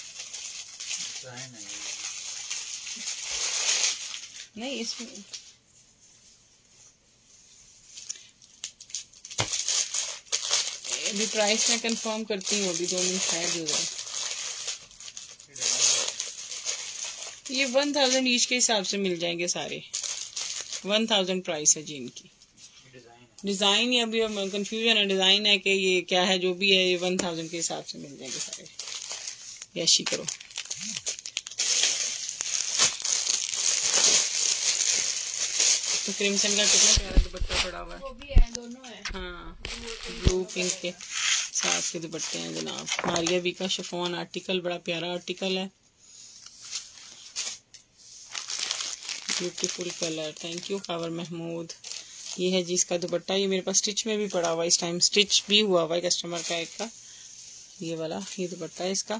नहीं इसमें अभी प्राइस मैं कंफर्म करती हूँ, अभी दो मिनट है जो है। ये वन थाउजेंड ईच के हिसाब से मिल जाएंगे सारे। वन थाउजेंड प्राइस है जी इनकी। डिजाइन, ये अभी कंफ्यूजन है, डिजाइन है कि ये क्या है, जो भी है ये वन थाउजेंड के हिसाब से मिल जाएंगे सारे। यशी करो। तो क्रिम्सन का कितना प्यारा दुपट्टा पड़ा हुआ है, वो भी है, दोनों है। हाँ ब्लू पिंक के साथ के दुपट्टे हैं जनाब। मारिया बी का शिफॉन आर्टिकल, बड़ा प्यारा आर्टिकल है, beautiful colour. Thank you Kawar Mahmood. ये है जी इसका दुपट्टा। ये मेरे पास स्टिच में भी पड़ा हुआ है, इस टाइम स्टिच भी हुआ हुआ है कस्टमर का एक का। ये वाला ये दुपट्टा है इसका।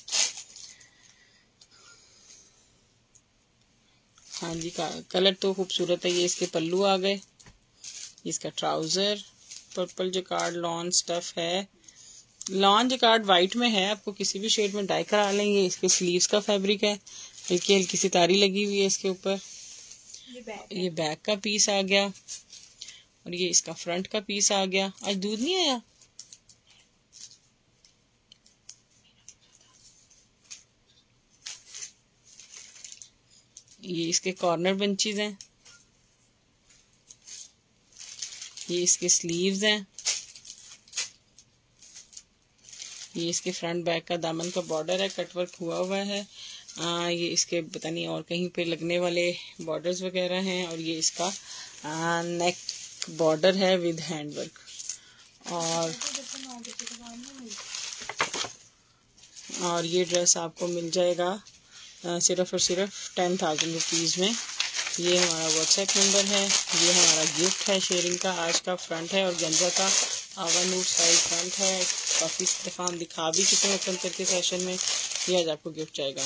हाँ जी का कलर तो खूबसूरत है। ये इसके पल्लू आ गए, इसका trouser purple jacquard lawn stuff है। लॉन जकार्ड वाइट में है, आपको किसी भी शेड में डाई करा लेंगे। इसके स्लीव्स का फैब्रिक है, हल्की हल्की सी तारी लगी हुई है इसके ऊपर। ये बैक का पीस आ गया और ये इसका फ्रंट का पीस आ गया। आज दूध नहीं आया, ये इसके कॉर्नर बंचेस हैं, ये इसके स्लीव्स हैं, ये इसके फ्रंट बैक का दामन का बॉर्डर है, कटवर्क हुआ हुआ है। आ, ये इसके पता नहीं और कहीं पे लगने वाले बॉर्डर्स वगैरह हैं। और ये इसका आ, नेक बॉर्डर है विद हैंडवर्क। और और ये ड्रेस आपको मिल जाएगा आ, सिर्फ और सिर्फ टेन थाउजेंड रुपीज़ में। ये हमारा व्हाट्सएप नंबर है, ये हमारा गिफ्ट है शेयरिंग का। आज का फ्रंट है और गंजा का आवा नूट स्टाइल फ्रंट है। काफ़ी दफ़ा हम दिखा भी चुके हैं ओपन करके सेशन में। ये आज आपको गिफ्ट जाएगा।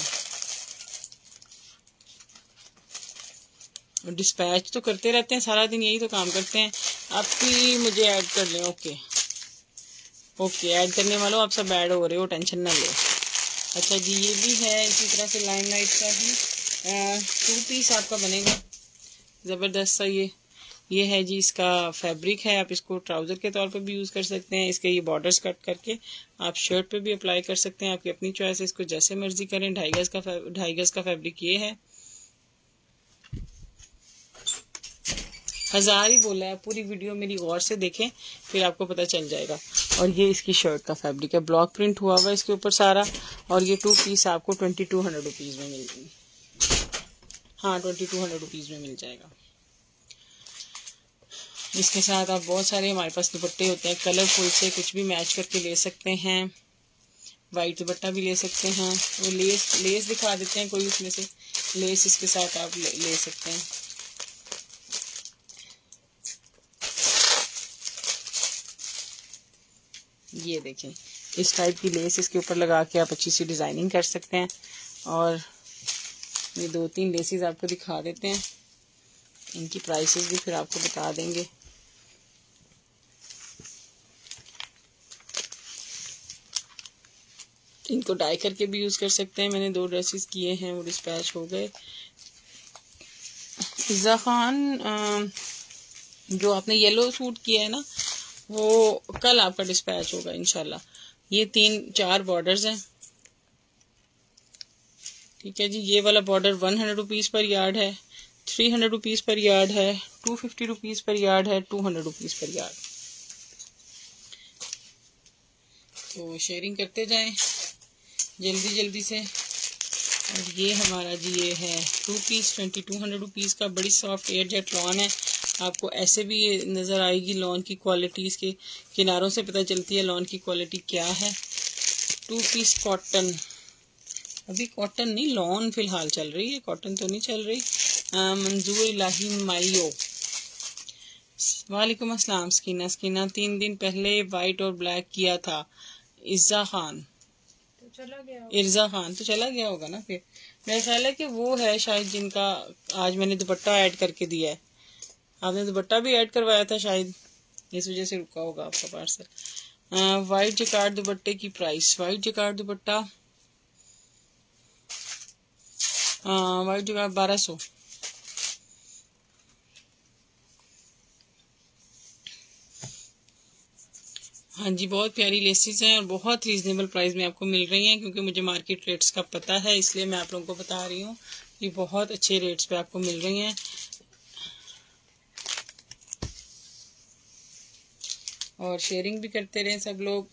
डिस्पैच तो करते रहते हैं सारा दिन, यही तो काम करते हैं। आप भी मुझे ऐड कर लें। ओके ओके ऐड करने वालों आप सब ऐड हो रहे हो, टेंशन ना लो। अच्छा जी ये भी है इसी तरह से लाइन लाइट का ही टू पीस आपका बनेगा ज़बरदस्त सा। ये ये है जी इसका फैब्रिक है, आप इसको ट्राउज़र के तौर पर भी यूज़ कर सकते हैं। इसके ये बॉर्डर्स कट करके आप शर्ट पे भी अप्लाई कर सकते हैं, आपकी अपनी चॉइस है, इसको जैसे मर्जी करें। ढाई गज का ढाई गज का फैब्रिक ये है। हजार ही बोला है, पूरी वीडियो मेरी गौर से देखें फिर आपको पता चल जाएगा। और ये इसकी शर्ट का फैब्रिक है, ब्लॉक प्रिंट हुआ हुआ है इसके ऊपर सारा। और ये टू पीस आपको ट्वेंटी टू हंड्रेड रुपीज़ में मिल जाएगी। हाँ ट्वेंटी टू हंड्रेड रुपीज़ में मिल जाएगा। इसके साथ आप बहुत सारे हमारे पास दुपट्टे होते हैं कलरफुल से, कुछ भी मैच करके ले सकते हैं। वाइट दुपट्टा भी ले सकते हैं। वो लेस लेस दिखा देते हैं कोई उसमें से, लेस इसके साथ आप ले, ले सकते हैं। ये देखें इस टाइप की लेस इसके ऊपर लगा के आप अच्छी सी डिज़ाइनिंग कर सकते हैं। और ये दो तीन लेसेस आपको दिखा देते हैं, इनकी प्राइसेस भी फिर आपको बता देंगे। इनको डाई करके भी यूज़ कर सकते हैं। मैंने दो ड्रेसेस किए हैं, वो डिस्पैच हो गए। इज़ा खान जो आपने येलो सूट किया है ना, वो कल आपका डिस्पैच होगा इंशाल्लाह। ये तीन चार बॉर्डर्स हैं, ठीक है जी। ये वाला border one hundred rupees per yard है, three hundred rupees per yard है, two fifty rupees per yard है, two hundred rupees per yard. तो शेयरिंग करते जाएं जल्दी जल्दी से। और ये हमारा जी ये है two piece twenty two hundred rupees का, बड़ी सॉफ्ट एयर जेट लॉन है। आपको ऐसे भी ये नज़र आएगी लॉन की क्वालिटी, इसके किनारों से पता चलती है लॉन की क्वालिटी क्या है। टू पीस कॉटन, अभी कॉटन नहीं लॉन फिलहाल चल रही है, कॉटन तो नहीं चल रही। मंजूर इलाही मालियो, वालेकुम अस्सलाम। स्कीना स्कीना तीन दिन पहले वाइट और ब्लैक किया था। इज़ा खान तो चला गया, इर्जा खान तो चला गया होगा ना। फिर मेरा ख्याल है कि वो है शायद जिनका आज मैंने दुपट्टा ऐड करके दिया है। आपने दुपट्टा भी ऐड करवाया था शायद, इस वजह से रुका होगा आपका पार्सल। वाइट जकार्ड दुपट्टे की प्राइस, वाइट जकार्ड दुपट्टा वाइट जकार्ड बारह सौ। हाँ जी, बहुत प्यारी लेसेस हैं और बहुत रीजनेबल प्राइस में आपको मिल रही हैं, क्योंकि मुझे मार्केट रेट्स का पता है, इसलिए मैं आप लोगों को बता रही हूँ कि बहुत अच्छे रेट्स पे आपको मिल रही हैं। और शेयरिंग भी करते रहें सब लोग।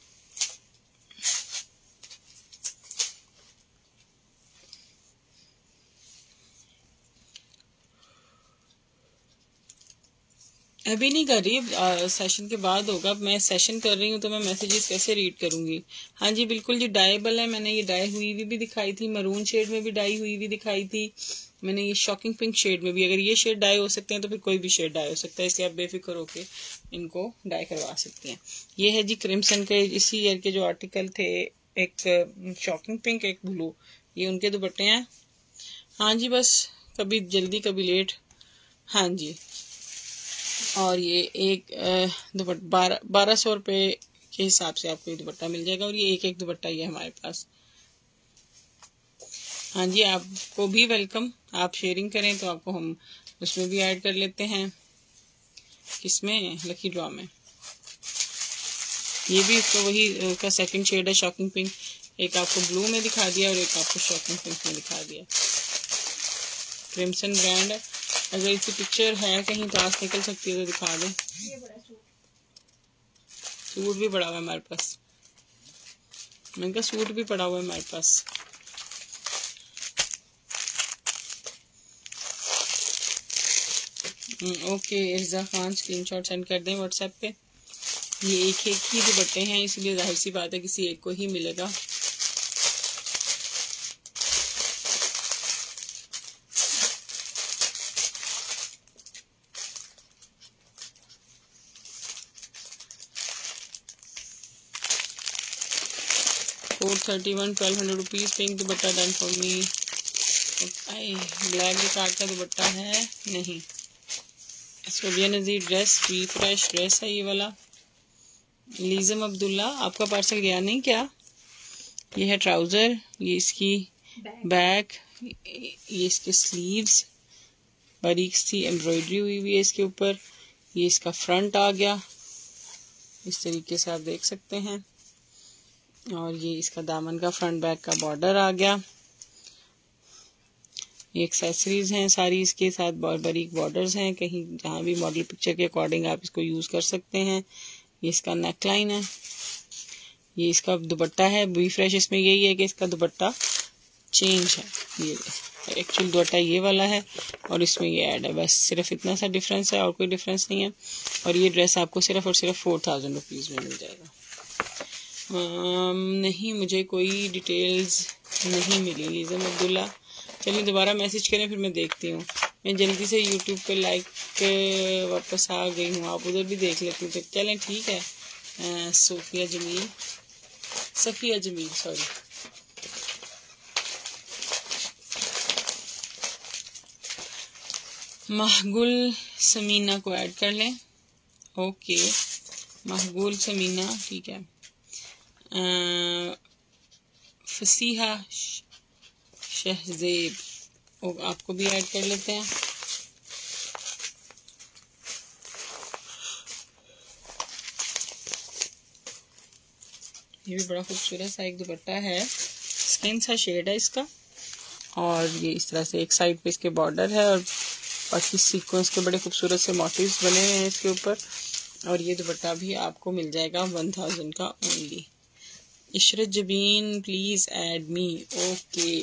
अभी नहीं कर रही, आ, सेशन के बाद होगा। मैं सेशन कर रही हूँ तो मैं मैसेजेस कैसे रीड करूंगी। हाँ जी बिल्कुल जी, डाइबल है। मैंने ये डाई हुई हुई भी दिखाई थी, मरून शेड में भी डाई हुई हुई दिखाई थी मैंने, ये शॉकिंग पिंक शेड में भी। अगर ये शेड डाई हो सकते हैं तो फिर कोई भी शेड डाई हो सकता है, इसलिए आप बेफिक्र होके इनको डाई करवा सकते हैं। ये है जी क्रिम्सन के इसी ईयर के जो आर्टिकल थे, एक शॉकिंग पिंक एक ब्लू, ये उनके दुपट्टे हैं। हाँ जी, बस कभी जल्दी कभी लेट। हाँ जी, और ये एक दुपट्टा बारह बारह सौ रुपये के हिसाब से आपको ये दुपट्टा मिल जाएगा। और ये एक एक दुपट्टा ये हमारे पास। हाँ जी, आपको भी वेलकम। आप शेयरिंग करें तो आपको हम उसमें भी ऐड कर लेते हैं। किसमें? लकी ड्रॉ में। ये भी इसको वही का सेकंड शेड है, शॉकिंग पिंक। एक आपको ब्लू में दिखा दिया और एक आपको शॉकिंग पिंक में दिखा दिया। क्रिम्सन ब्रांड है। अगर इसकी पिक्चर है कहीं तो आज निकल सकती है तो दिखा दें। ये बड़ा सूट सूट भी पड़ा हुआ है हमारे पास। मैंने कहा सूट भी पड़ा हुआ है हमारे पास। Okay Irza Khan, screenshot send कर दें व्हाट्सएप पे। ये एक एक ही दुपट्टे हैं, इसलिए जाहिर सी बात है किसी एक को ही मिलेगा। Four thirty one twelve hundred rupees pink दुपट्टा done for me. Black jacquard का दुपट्टा है नहीं। Sobia Nazir dress, we fresh dress है ये वाला। लीज़म अब्दुल्ला, आपका पार्सल गया नहीं क्या? ये है ट्राउज़र, ये इसकी बैक, ये इसके स्लीव्स, बारीक सी एम्ब्रॉयडरी हुई हुई है इसके ऊपर। ये इसका फ्रंट आ गया, इस तरीके से आप देख सकते हैं। और ये इसका दामन का फ्रंट बैक का बॉर्डर आ गया। ये एक्सेसरीज हैं सारी इसके साथ, बारीक बॉर्डर्स हैं, कहीं जहाँ भी मॉडल पिक्चर के अकॉर्डिंग आप इसको यूज़ कर सकते हैं। ये इसका नेक लाइन है, ये इसका दुपट्टा है। बी फ्रेश इसमें यही है कि इसका दुपट्टा चेंज है, ये एक्चुअल दुपट्टा ये वाला है और इसमें ये ऐड है, बस सिर्फ इतना सा डिफरेंस है और कोई डिफरेंस नहीं है। और ये ड्रेस आपको सिर्फ और सिर्फ फोर थाउजेंड रुपीज़ में मिल जाएगा। आम, नहीं मुझे कोई डिटेल्स नहीं मिली लीज़म अब्दुल्ला। चलिए दोबारा मैसेज करें फिर मैं देखती हूँ। मैं जल्दी से यूट्यूब पे लाइक वापस आ गई हूँ, आप उधर भी देख लेती हूँ तो चलें ठीक है। आ, सोफिया जमील सफ़िया जमील सॉरी महगुल समीना को ऐड कर लें। ओके, महगुल समीना, ठीक है। आ, फसीहा शहजेब आपको भी ऐड कर लेते हैं। ये भी बड़ा खूबसूरत सा एक दुपट्टा है, स्किन सा शेड है इसका, और ये इस तरह से एक साइड पे इसके बॉर्डर है और बाकी सीक्वेंस के बड़े खूबसूरत से मोटिव्स बने हुए हैं इसके ऊपर। और ये दुपट्टा भी आपको मिल जाएगा वन थाउजेंड का only. Ishrat Jabeen please add me. Okay,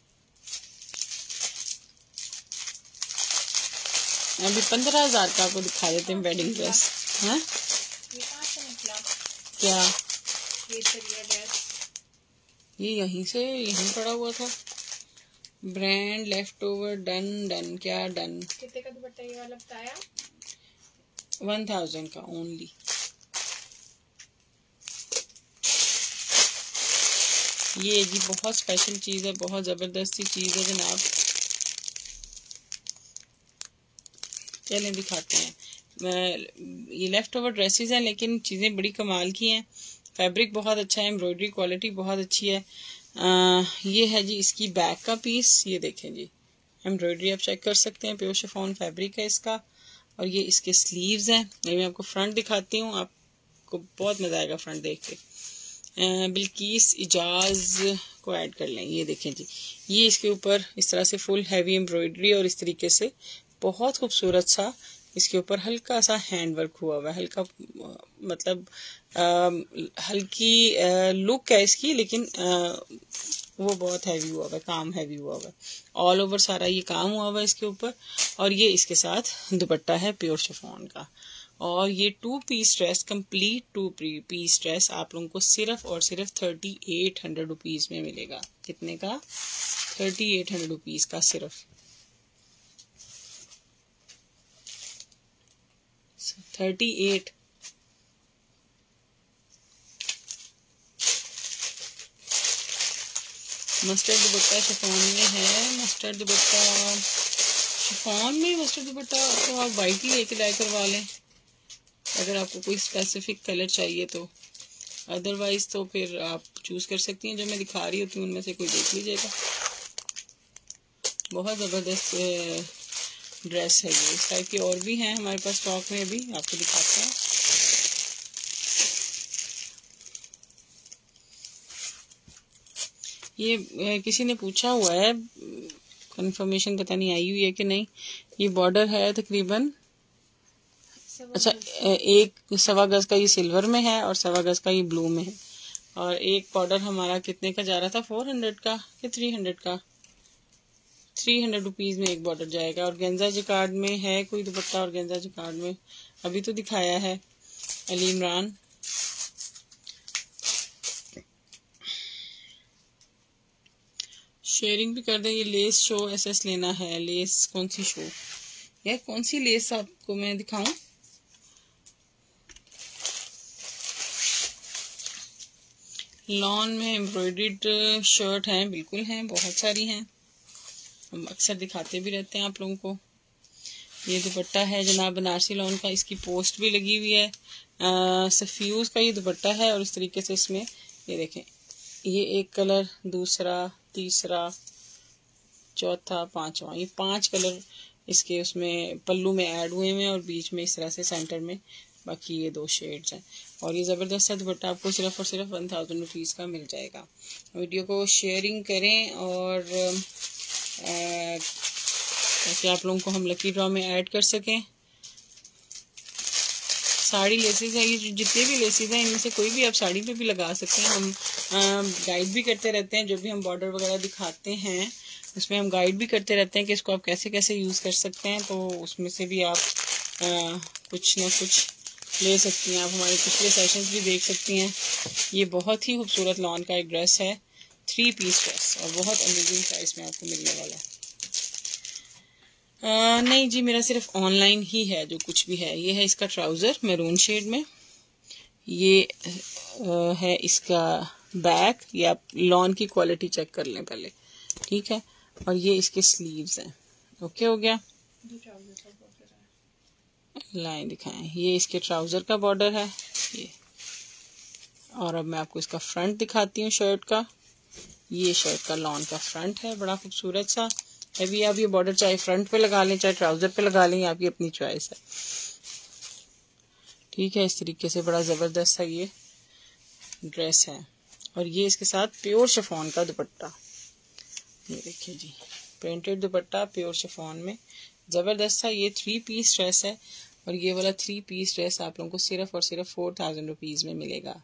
अभी पंद्रह हजार का आपको दिखा देते हैं वेडिंग ड्रेस। हाँ क्या ये यहीं से यहीं पड़ा हुआ था। Brand left over done done क्या डन। कितने का दुपट्टा ये वाला बताया? वन थाउजेंड का ओनली। ये जी बहुत स्पेशल चीज है, बहुत जबरदस्त चीज है जनाब। चलें दिखाते हैं। ये लेफ्ट ओवर ड्रेसेस हैं लेकिन चीजें बड़ी कमाल की हैं। फैब्रिक बहुत अच्छा है, एम्ब्रॉयडरी क्वालिटी बहुत अच्छी है। आ, ये है जी इसकी बैक का पीस, ये देखें जी एम्ब्रॉयडरी आप चेक कर सकते हैं, प्योर शिफॉन फैब्रिक है इसका। और ये इसके स्लीव्स हैं। ये मैं आपको फ्रंट दिखाती हूँ, आपको बहुत मजा आएगा फ्रंट देख के। बिल्किस इजाज को ऐड कर लें। ये देखें जी, ये इसके ऊपर इस तरह से फुल हैवी एम्ब्रॉयडरी और इस तरीके से बहुत खूबसूरत सा इसके ऊपर हल्का सा हैंड वर्क हुआ हुआ है। हल्का मतलब आ, हल्की आ, लुक है इसकी, लेकिन आ, वो बहुत हैवी हुआ हुआ है, काम हैवी हुआ हुआ है। ऑल ओवर सारा ये काम हुआ हुआ है इसके ऊपर। और ये इसके साथ दुपट्टा है प्योर शिफॉन का। और ये two piece dress, complete two piece dress आप लोगों को सिर्फ और सिर्फ थर्टी एट हंड्रेड रुपीज में मिलेगा। कितने का? थर्टी एट हंड्रेड रुपीज का सिर्फ। Thirty eight. मस्टर्ड दुपट्टा शिफॉन में है। मस्टर्ड दुपट्टा शिफॉन में मस्टर्ड दुपट्टा तो आप वाइट ही लेके डाई करवा लें अगर आपको कोई स्पेसिफिक कलर चाहिए तो। अदरवाइज तो फिर आप चूज कर सकती हैं, जो मैं दिखा रही होती हूँ उनमें से कोई देख लीजिएगा। बहुत जबरदस्त ड्रेस है ये। इस टाइप की और भी हैं हमारे पास स्टॉक में, अभी आपको दिखाते हैं। ये किसी ने पूछा हुआ है, कंफर्मेशन पता नहीं आई हुई है कि नहीं। ये बॉर्डर है तकरीबन, अच्छा एक सवा गज का ये सिल्वर में है और सवा गज का ये ब्लू में है। और एक बॉर्डर हमारा कितने का जा रहा था? फोर हंड्रेड का कि थ्री हंड्रेड का? थ्री हंड्रेड रुपीज में एक बॉर्डर जाएगा। और गेंजा जिकार्ड में है कोई दुपट्टा, और गेंजा जिकार्ड में अभी तो दिखाया है अली इमरान। शेयरिंग भी कर दे। ये लेस शो एस एस लेना है। लेस कौन सी शो या कौन सी लेस आपको मैं दिखाऊं? लॉन में एम्ब्रॉयडर्ड शर्ट हैं, बिल्कुल हैं, बहुत सारी हैं, हम अक्सर दिखाते भी रहते हैं आप लोगों को। ये दुपट्टा है जनाब बनारसी लॉन का, इसकी पोस्ट भी लगी हुई है। सफ्यूज का ये दुपट्टा है और इस तरीके से इसमें ये देखें, ये एक कलर, दूसरा, तीसरा, चौथा, पांचवा, ये पांच कलर इसके उसमें पल्लू में ऐड हुए हैं और बीच में इस तरह से सेंटर में बाकी ये दो शेड्स हैं। और ये ज़बरदस्त सा दुपट्टा आपको सिर्फ और सिर्फ वन थाउजेंड रुपीज़ का मिल जाएगा। वीडियो को शेयरिंग करें और ताकि आप लोगों को हम लकी ड्रॉ में ऐड कर सकें। साड़ी लेसेस है, ये जितने भी लेसेस हैं इनमें से कोई भी आप साड़ी पे भी लगा सकते हैं। हम गाइड भी करते रहते हैं, जो भी हम बॉर्डर वगैरह दिखाते हैं उसमें हम गाइड भी करते रहते हैं कि इसको आप कैसे कैसे यूज़ कर सकते हैं। तो उसमें से भी आप आ, कुछ ना कुछ ले सकती हैं। आप हमारे पिछले सेशंस भी देख सकती हैं। ये बहुत ही खूबसूरत लॉन का एक ड्रेस है, थ्री पीस ड्रेस, और बहुत अमेजिंग प्राइस में आपको मिलने वाला है। आ, नहीं जी, मेरा सिर्फ ऑनलाइन ही है जो कुछ भी है। ये है इसका ट्राउज़र मैरून शेड में, ये आ, है इसका बैक। ये आप लॉन की क्वालिटी चेक कर लें पहले, ठीक है। और ये इसके स्लीव्स हैं। ओके हो गया। जो ट्राउजर का बॉर्डर है, लाइन दिखाएं, ये इसके ट्राउजर का बॉर्डर है ये। और अब मैं आपको इसका फ्रंट दिखाती हूँ शर्ट का। ये शर्ट का लॉन का फ्रंट है, बड़ा खूबसूरत सा। अभी आप ये बॉर्डर चाहे फ्रंट पे लगा लें चाहे ट्राउजर पे लगा लें, आपकी अपनी चॉइस है, ठीक है। इस तरीके से बड़ा जबरदस्त सा ये ड्रेस है। और ये इसके साथ प्योर शिफॉन का दुपट्टा, ये देखिए जी, प्रिंटेड दुपट्टा प्योर शिफॉन में, जबरदस्त सा ये थ्री पीस ड्रेस है। और ये वाला थ्री पीस ड्रेस आप लोगों को सिर्फ और सिर्फ फोर थाउजेंड रुपीज में मिलेगा।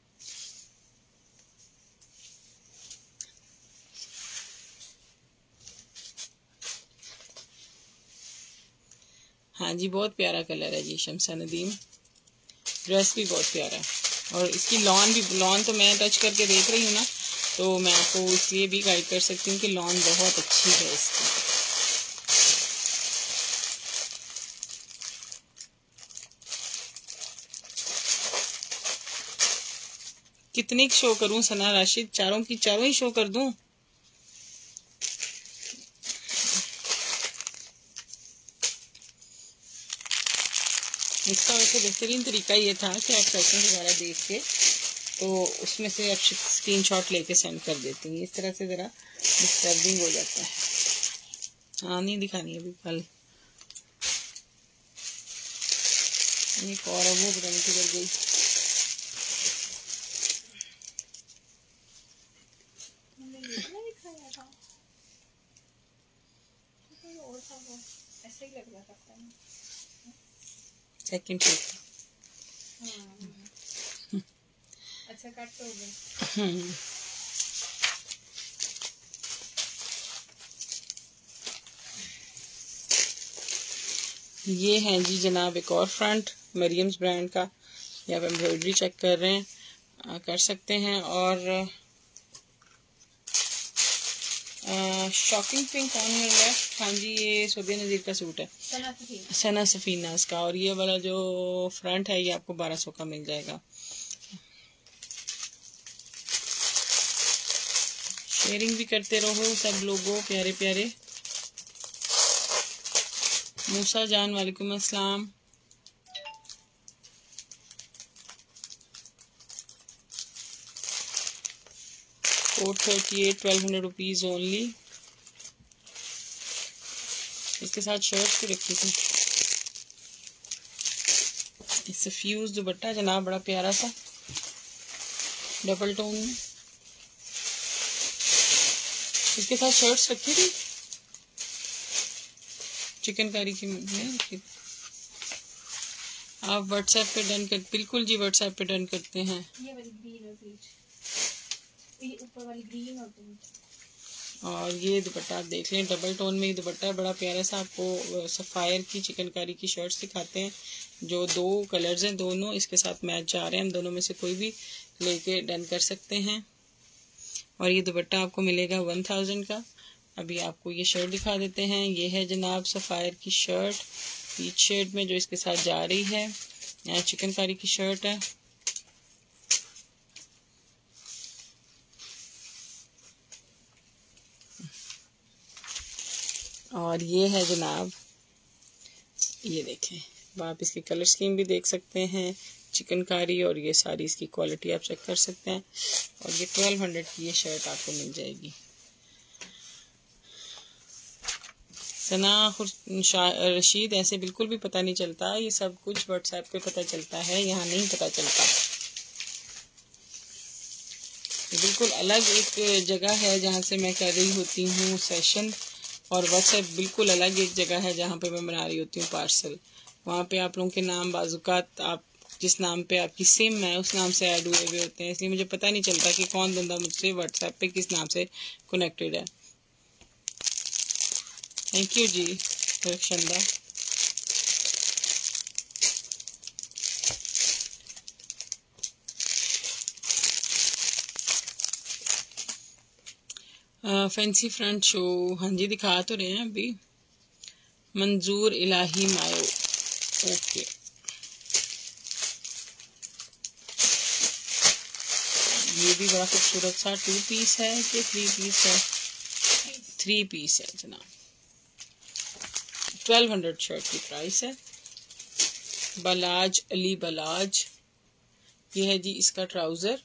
हाँ जी, बहुत प्यारा कलर है जी शमसा नदीम, ड्रेस भी बहुत प्यारा है। और इसकी लॉन भी, लॉन तो मैं टच करके देख रही हूँ ना, तो मैं आपको इसलिए भी गाइड कर सकती हूँ कि लॉन बहुत अच्छी है इसकी। कितनी शो करूं सना राशिद, चारों की चारों ही शो कर दूं? इसका वैसे बेहतरीन तरीका ये था कि आप फैशन वगैरह देख के तो उसमें से आप स्क्रीनशॉट लेके सेंड कर देती हैं। इस तरह से ज़रा डिस्टर्बिंग हो जाता है। हाँ, नहीं दिखानी अभी, कल एक और वो पता नहीं किधर गई। ऐसे ही लग रहा था सेकंड ठीक। हाँ। अच्छा कट तो हो गया। ये है जी जनाब एक और फ्रंट मरियम्स ब्रांड का, यहाँ पे एम्ब्रॉयडरी चेक कर रहे हैं, आ, कर सकते हैं। और shocking pink on your left, हाँ जी, ये सोबिया नज़ीर का सूट है, सना सफीनास का। और ये वाला जो फ्रंट है ये आपको बारह सौ का मिल जाएगा। शेयरिंग भी करते रहो सब लोगों, प्यारे प्यारे। मूसा जान वालेकुम अस्सलाम। Four thirty eight, twelve hundred rupees only. इसके साथ शर्ट भी रखी थी। इससे फ्यूज दुपट्टा जनाब, बड़ा प्यारा सा डबल टोन में। इसके साथ शर्ट्स रखी थी चिकनकारी की में रखी। आप व्हाट्सएप पे डन कर, बिल्कुल जी व्हाट्सएप पे डन करते हैं। ये वाली ग्रीन और पीच, ये ऊपर वाली ग्रीन और पिंक। और ये दुपट्टा आप देख लें, डबल टोन में ये दुपट्टा है, बड़ा प्यारा सा। आपको सफ़ायर की चिकनकारी की शर्ट्स दिखाते हैं, जो दो कलर्स हैं, दोनों इसके साथ मैच जा रहे हैं। हम दोनों में से कोई भी लेके डन कर सकते हैं। और ये दुपट्टा आपको मिलेगा वन थाउजेंड का। अभी आपको ये शर्ट दिखा देते हैं। ये है जनाब सफ़ायर की शर्ट पीच शेड में जो इसके साथ जा रही है, यहाँ चिकनकारी की शर्ट है। और ये है जनाब, ये देखें, आप इसकी कलर स्कीम भी देख सकते हैं, चिकनकारी, और ये सारी इसकी क्वालिटी आप चेक कर सकते हैं। और ये ट्वेल्व हंड्रेड की ये शर्ट आपको मिल जाएगी। सना रशीद, ऐसे बिल्कुल भी पता नहीं चलता, ये सब कुछ व्हाट्सएप पे पता चलता है, यहाँ नहीं पता चलता। ये बिल्कुल अलग एक जगह है जहाँ से मैं कर रही होती हूँ सेशन, और व्हाट्सएप बिल्कुल अलग एक जगह है जहाँ पे मैं बना रही होती हूँ पार्सल। वहाँ पे आप लोगों के नाम बाजुकात आप जिस नाम पे आपकी सिम है उस नाम से ऐड हुए हुए होते हैं, इसलिए मुझे पता नहीं चलता कि कौन बंदा मुझसे व्हाट्सएप पे किस नाम से कनेक्टेड है। थैंक यू जी रक्षंदा। फैंसी फ्रंट शो, हाँ जी दिखा तो रहे हैं अभी। मंजूर इलाही मायो, ओके। ये भी बड़ा खूबसूरत सा टू पीस है कि थ्री पीस है? थ्री पीस है जनाब। ट्वेल्व हंड्रेड शर्ट की प्राइस है। बलाज अली बलाज, ये है जी इसका ट्राउजर।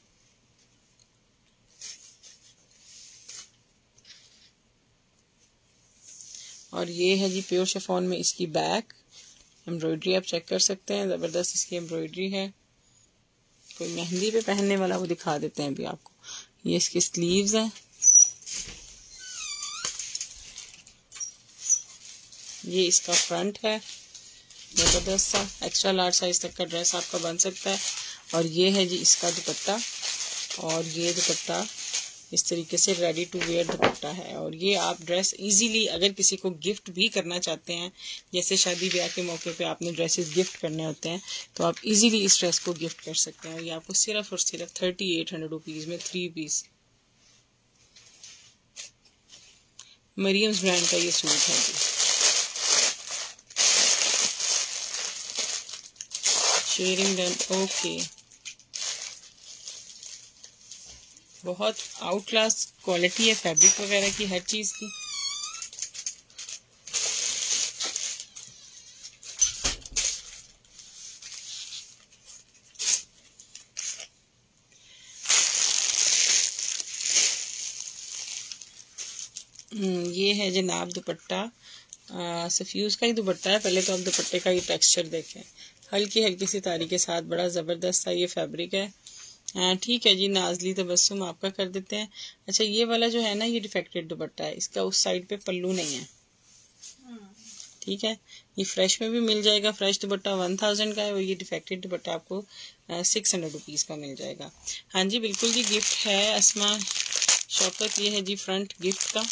और ये है जी प्योर शिफॉन में इसकी बैक। एम्ब्रॉयडरी आप चेक कर सकते हैं, जबरदस्त इसकी एम्ब्रॉयडरी है। कोई मेहंदी पे पहनने वाला वो दिखा देते हैं अभी आपको। ये इसकी स्लीव्स हैं। ये इसका फ्रंट है, जबरदस्त सा एक्स्ट्रा लार्ज साइज तक का ड्रेस आपका बन सकता है। और ये है जी इसका दुपट्टा, और ये दुपट्टा इस तरीके से रेडी टू वेयर दुपट्टा है। और ये आप ड्रेस इजीली अगर किसी को गिफ्ट भी करना चाहते हैं, जैसे शादी ब्याह के मौके पे आपने ड्रेसेस गिफ्ट करने होते हैं, तो आप इजीली इस ड्रेस को गिफ्ट कर सकते हैं। और ये आपको सिर्फ और सिर्फ थर्टी एट हंड्रेड रुपीज में थ्री पीस मरियम्स ब्रांड का ये सूट है जी। Sharing done, okay. बहुत आउट क्लास क्वालिटी है फैब्रिक वगैरह की, हर चीज की। ये है जनाब दुपट्टा, सफ्यूज का ही दुपट्टा है। पहले तो आप दुपट्टे का ये टेक्सचर देखें, हल्की हल्की सी तारी के साथ, बड़ा जबरदस्त सा ये फैब्रिक है। ठीक है जी, नाजली तबस्सुम आपका कर देते हैं। अच्छा, ये वाला जो है ना, ये डिफेक्टेड दुपट्टा है, इसका उस साइड पे पल्लू नहीं है। ठीक है, ये फ्रेश में भी मिल जाएगा। फ्रेश दुपट्टा वन थाउजेंड का है, और ये डिफेक्टेड दुपट्टा आपको सिक्स हंड्रेड रुपीज का मिल जाएगा। हाँ जी बिल्कुल जी, गिफ्ट है अस्मा शौकत। ये है जी फ्रंट गिफ्ट का,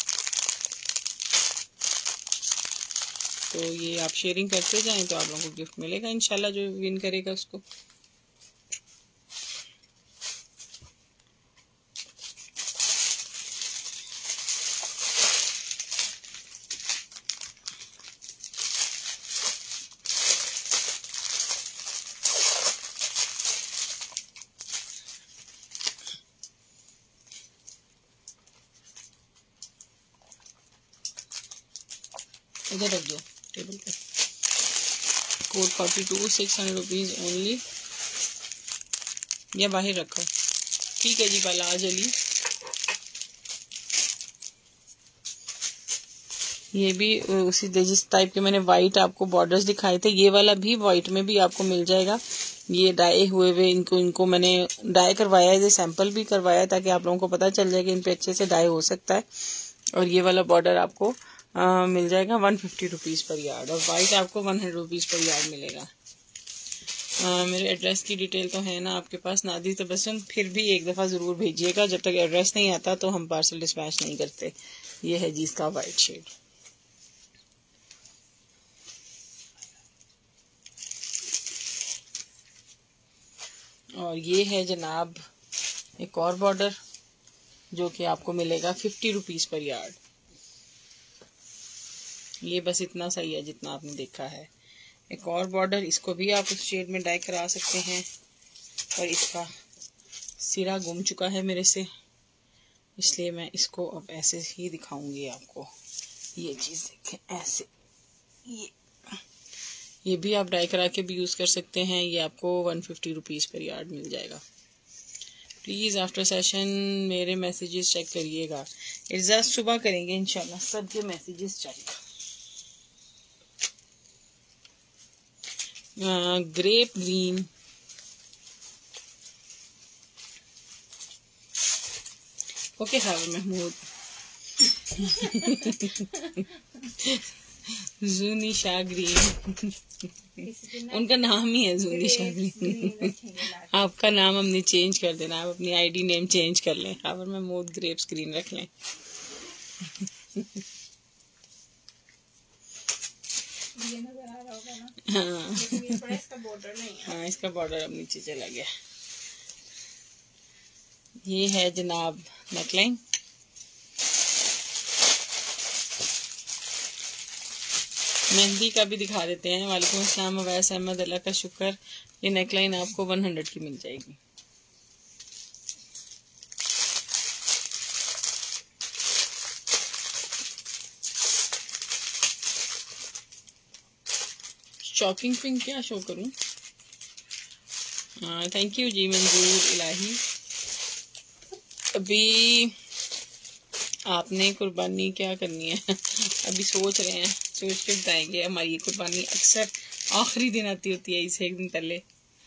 तो ये आप शेयरिंग करते जाएं तो आप लोगों को गिफ्ट मिलेगा इंशाल्लाह, जो विन करेगा उसको। इधर रख दो टेबल पे। Code forty two, six hundred rupees only, या बाहर रखो। ठीक है जी, बलाज अली। ये भी उसी जिस टाइप के मैंने वाइट आपको बॉर्डर्स दिखाए थे, ये वाला भी वाइट में भी आपको मिल जाएगा। ये डाई हुए हुए इनको इनको मैंने डाई करवाया है, सैंपल भी करवाया है, ताकि आप लोगों को पता चल जाए कि इन पे अच्छे से डाई हो सकता है। और ये वाला बॉर्डर आपको आ, मिल जाएगा one fifty rupees per yard, और वाइट आपको one hundred rupees per yard मिलेगा। आ, मेरे एड्रेस की डिटेल तो है ना आपके पास, नादी तबस्सुम। फिर भी एक दफा जरूर भेजिएगा, जब तक एड्रेस नहीं आता तो हम पार्सल डिस्पैच नहीं करते। ये है जी इसका वाइट शेड। और ये है जनाब एक और बॉर्डर, जो कि आपको मिलेगा फिफ्टी रुपीज पर यार्ड। ये बस इतना सही है जितना आपने देखा है। एक और बॉर्डर, इसको भी आप उस शेड में डाई करा सकते हैं, और इसका सिरा गुम चुका है मेरे से, इसलिए मैं इसको अब ऐसे ही दिखाऊंगी आपको। ये चीज देखें ऐसे, ये ये भी आप डाई करा के भी यूज कर सकते हैं। ये आपको one fifty rupees per yard मिल जाएगा। प्लीज आफ्टर सेशन मेरे मैसेजेस चेक करिएगा। इर्जा सुबह करेंगे इंशाल्लाह सबके messages check. Grape green, okay Havir Mahmood. Juni Shah green, उनका नाम ही है जूनी शाह ग्रीन। आपका नाम हमने चेंज कर देना, आप अपनी आईडी नेम चेंज कर लें, हाविर महमूद ग्रेप्स ग्रीन रख लें। ये नजर आ रहा होगा ना? हाँ, लेकिन इसका बॉर्डर नहीं है। हाँ, इसका बॉर्डर अब नीचे चला गया। ये है जनाब नेकलाइन। मेहंदी का भी दिखा देते हैं। वालेकुम अस्सलाम अवैस अहमद, अल्लाह का शुक्र। ये नेकलाइन आपको वन हंड्रेड की मिल जाएगी। शॉकिंग पिंक क्या शो करूं? थैंक यू जी मंजूर इलाही। अभी आपने कुर्बानी क्या करनी है? अभी सोच रहे हैं, सोच के बताएंगे। हमारी ये कुर्बानी अक्सर आखिरी दिन आती होती है, इसे एक दिन पहले।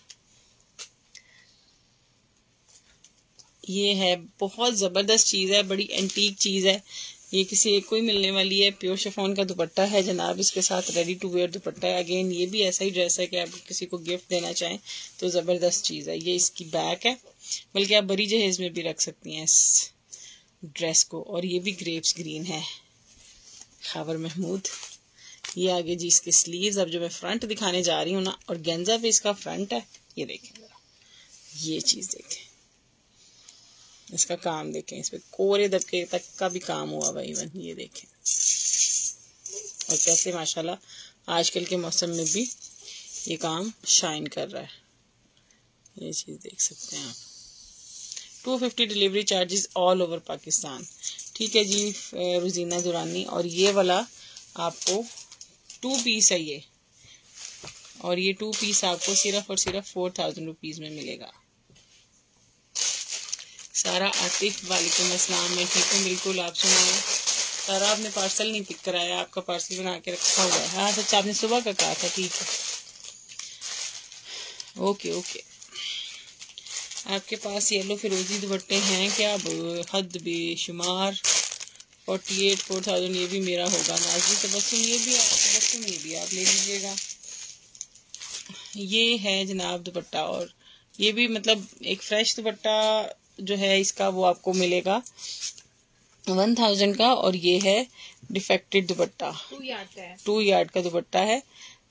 ये है बहुत ज़बरदस्त चीज़ है, बड़ी एंटीक चीज़ है। ये किसी एक को ही मिलने वाली है। प्योर शिफॉन का दुपट्टा है जनाब, इसके साथ रेडी टू वेयर दुपट्टा है। अगेन ये भी ऐसा ही ड्रेस है कि आप किसी को गिफ्ट देना चाहें तो ज़बरदस्त चीज़ है। ये इसकी बैक है, बल्कि आप बड़ी जहेज में भी रख सकती हैं इस ड्रेस को। और ये भी ग्रेप्स ग्रीन है, खावर महमूद। ये आगे जी इसके स्लीव्स। अब जो मैं फ्रंट दिखाने जा रही हूँ ना, और गेंजा पे इसका फ्रंट है, ये देखें जरा, ये चीज़ देखें, इसका काम देखें, इस पे कोरे दबके तक का भी काम हुआ भाई इवन, ये देखें। और कैसे माशाल्लाह आजकल के मौसम में भी ये काम शाइन कर रहा है, ये चीज़ देख सकते हैं आप। Two fifty delivery charges all over Pakistan. ठीक है जी रुजीना दुरानी। और ये वाला आपको टू पीस है ये, और ये टू पीस आपको सिर्फ और सिर्फ फोर थाउजेंड रुपीज़ में मिलेगा। सारा आतिफ वालेकुम अस्सलाम। मैं ठीक हूँ बिल्कुल, आप सुनाएं। सारा आपने पार्सल नहीं पिक कराया, आपका पार्सल बना के रखा हुआ है। हाँ सच, आपने सुबह का कहा था, ठीक है ओके ओके। आपके पास येलो फिरोजी दुपट्टे हैं क्या? हद बेशुमार। फोर्टी एट फोर थाउजेंड ये भी मेरा होगा। नाज़ी तबस्सुम ये भी तबस्सुम ये भी आप ले लीजिएगा। ये है जनाब दुपट्टा, और ये भी मतलब एक फ्रेश दुपट्टा जो है इसका वो आपको मिलेगा वन थाउजेंड का। और ये है डिफेक्टेड दुपट्टा, टू यार्ड का है, टू यार्ड का दुपट्टा है।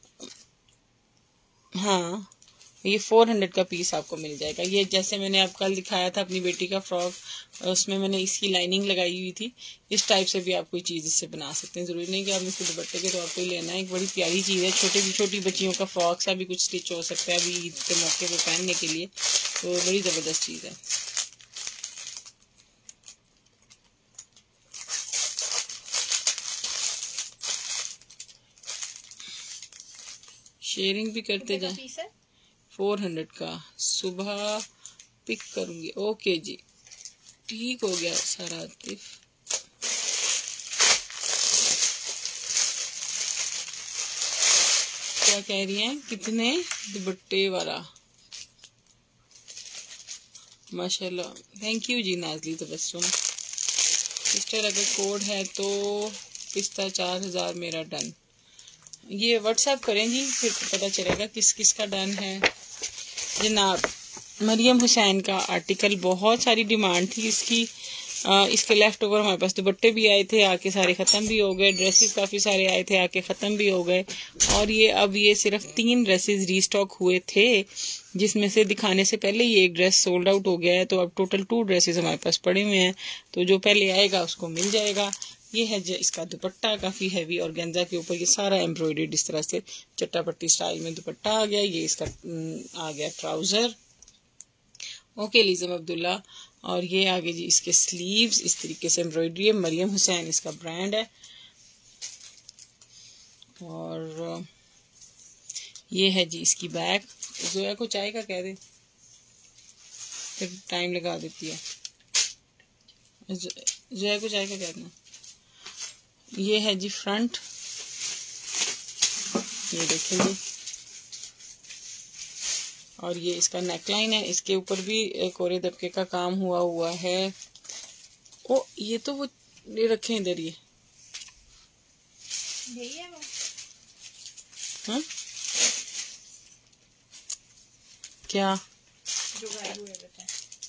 हाँ ये फोर हंड्रेड का पीस आपको मिल जाएगा। ये जैसे मैंने आपको कल दिखाया था अपनी बेटी का फ्रॉक, उसमें मैंने इसकी लाइनिंग लगाई हुई थी। इस टाइप से भी आप कोई चीज़ इससे बना सकते हैं। ज़रूरी नहीं कि आप इसको दुपट्टे के तौर पे लेना है। एक बड़ी प्यारी चीज़ है, छोटी छोटी बच्चियों का फ्रॉक सा भी कुछ स्टिच हो सकता है अभी ईद के मौके पर पहनने के लिए, तो बड़ी ज़बरदस्त चीज़ है। शेयरिंग भी करते जाए। फोर हंड्रेड का सुबह पिक करूंगी। ओके जी ठीक हो गया सारा आतिफ। क्या कह रही हैं? कितने दुपट्टे वाला? माशाल्लाह, थैंक यू जी नाजली तबस्सुम। सिस्टर अगर कोड है तो पिस्ता चार हजार मेरा डन। ये व्हाट्सएप करें जी, फिर पता चलेगा किस किस का डन है। जनाब मरियम हुसैन का आर्टिकल, बहुत सारी डिमांड थी इसकी। आ, इसके लेफ्ट ओवर हमारे पास दुपट्टे भी आए थे, आके सारे ख़त्म भी हो गए। ड्रेसेस काफ़ी सारे आए थे, आके ख़त्म भी हो गए। और ये अब ये सिर्फ तीन ड्रेसेस रीस्टॉक हुए थे, जिसमें से दिखाने से पहले ये एक ड्रेस सोल्ड आउट हो गया है। तो अब टोटल टू ड्रेसेस हमारे पास पड़े हुए हैं, तो जो पहले आएगा उसको मिल जाएगा। ये है जो इसका दुपट्टा, काफ़ी हैवी और गेंजा के ऊपर ये सारा एम्ब्रॉयडर्ड इस तरह से चट्टापट्टी स्टाइल में दुपट्टा आ गया। ये इसका आ गया ट्राउज़र। ओके लीज़म अब्दुल्ला। और ये आगे जी इसके स्लीव्स इस तरीके से एम्ब्रॉयडरी है। मरियम हुसैन इसका ब्रांड है। और ये है जी इसकी बैग। जोया को चाय का कह दे, फिर टाइम लगा देती है। जोया को चाय का कह देना। ये है जी फ्रंट, ये देखेंगे। और ये इसका नेकलाइन है, इसके ऊपर भी कोरे दबके का काम हुआ हुआ है। ओ ये तो वो ये रखे इधर, ये यही है वो। हाँ क्या जो गायब हुए रहते हैं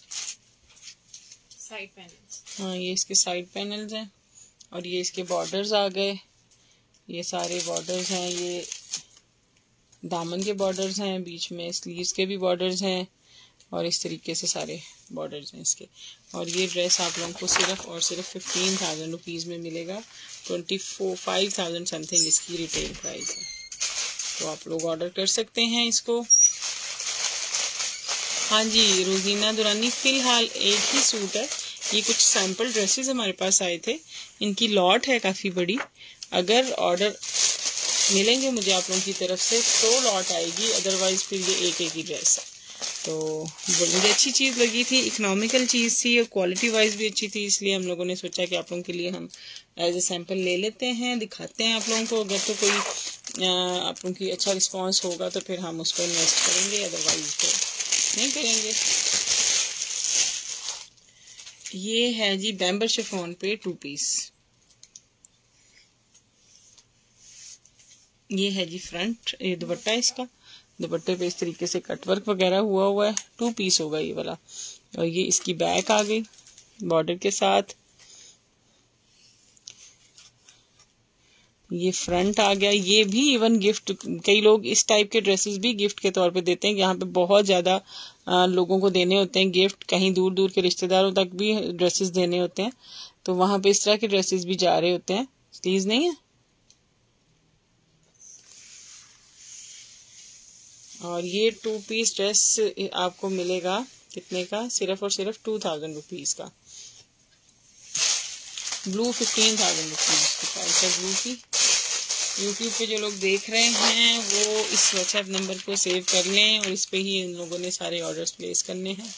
साइड पैनल्स। हाँ ये इसके साइड पैनल्स हैं। और ये इसके बॉर्डर्स आ गए, ये सारे बॉर्डर्स हैं। ये दामन के बॉर्डर्स हैं, बीच में स्लीव्स के भी बॉर्डर्स हैं, और इस तरीके से सारे बॉर्डर्स हैं इसके। और ये ड्रेस आप लोगों को सिर्फ और सिर्फ फिफ्टीन थाउजेंड रुपीज़ में मिलेगा। Twenty four five thousand something इसकी रिटेल प्राइस है। तो आप लोग ऑर्डर कर सकते हैं इसको। हाँ जी रोजीना दुरानी, फ़िलहाल एक ही सूट है। ये कुछ सैम्पल ड्रेसेस हमारे पास आए थे, इनकी लॉट है काफ़ी बड़ी। अगर ऑर्डर मिलेंगे मुझे आप लोगों की तरफ से तो लॉट आएगी, अदरवाइज फिर ये एक एक ही ड्रेस है। तो मुझे अच्छी चीज़ लगी थी, इकोनॉमिकल चीज़ थी और क्वालिटी वाइज भी अच्छी थी, इसलिए हम लोगों ने सोचा कि आप लोगों के लिए हम एज ए सैम्पल ले लेते हैं, दिखाते हैं आप लोगों को। अगर तो कोई आप लोगों की अच्छा रिस्पांस होगा तो फिर हम उस पर इन्वेस्ट करेंगे, अदरवाइज तो नहीं करेंगे। ये है जी बैम्बर शिफॉन पे टू पीस। ये है जी फ्रंट, ये दुपट्टा इसका, दुपट्टे पे इस तरीके से कटवर्क वगैरह हुआ हुआ है, टू पीस होगा ये वाला। और ये इसकी बैक आ गई बॉर्डर के साथ, ये फ्रंट आ गया। ये भी इवन गिफ्ट, कई लोग इस टाइप के ड्रेसेस भी गिफ्ट के तौर पे देते हैं। यहाँ पे बहुत ज़्यादा लोगों को देने होते हैं गिफ्ट, कहीं दूर दूर के रिश्तेदारों तक भी ड्रेसेस देने होते हैं, तो वहाँ पे इस तरह के ड्रेसेस भी जा रहे होते हैं। स्लीव्स नहीं है। और ये टू पीस ड्रेस आपको मिलेगा कितने का, सिर्फ और सिर्फ टू थाउजेंड रुपीज़ का। ब्लू फिफ्टीन थाउजेंड रुपीज़ की प्राइस है ब्लू की। यूट्यूब पे जो लोग देख रहे हैं वो इस व्हाट्सएप नंबर को सेव कर लें और इस पे ही इन लोगों ने सारे ऑर्डर्स प्लेस करने हैं।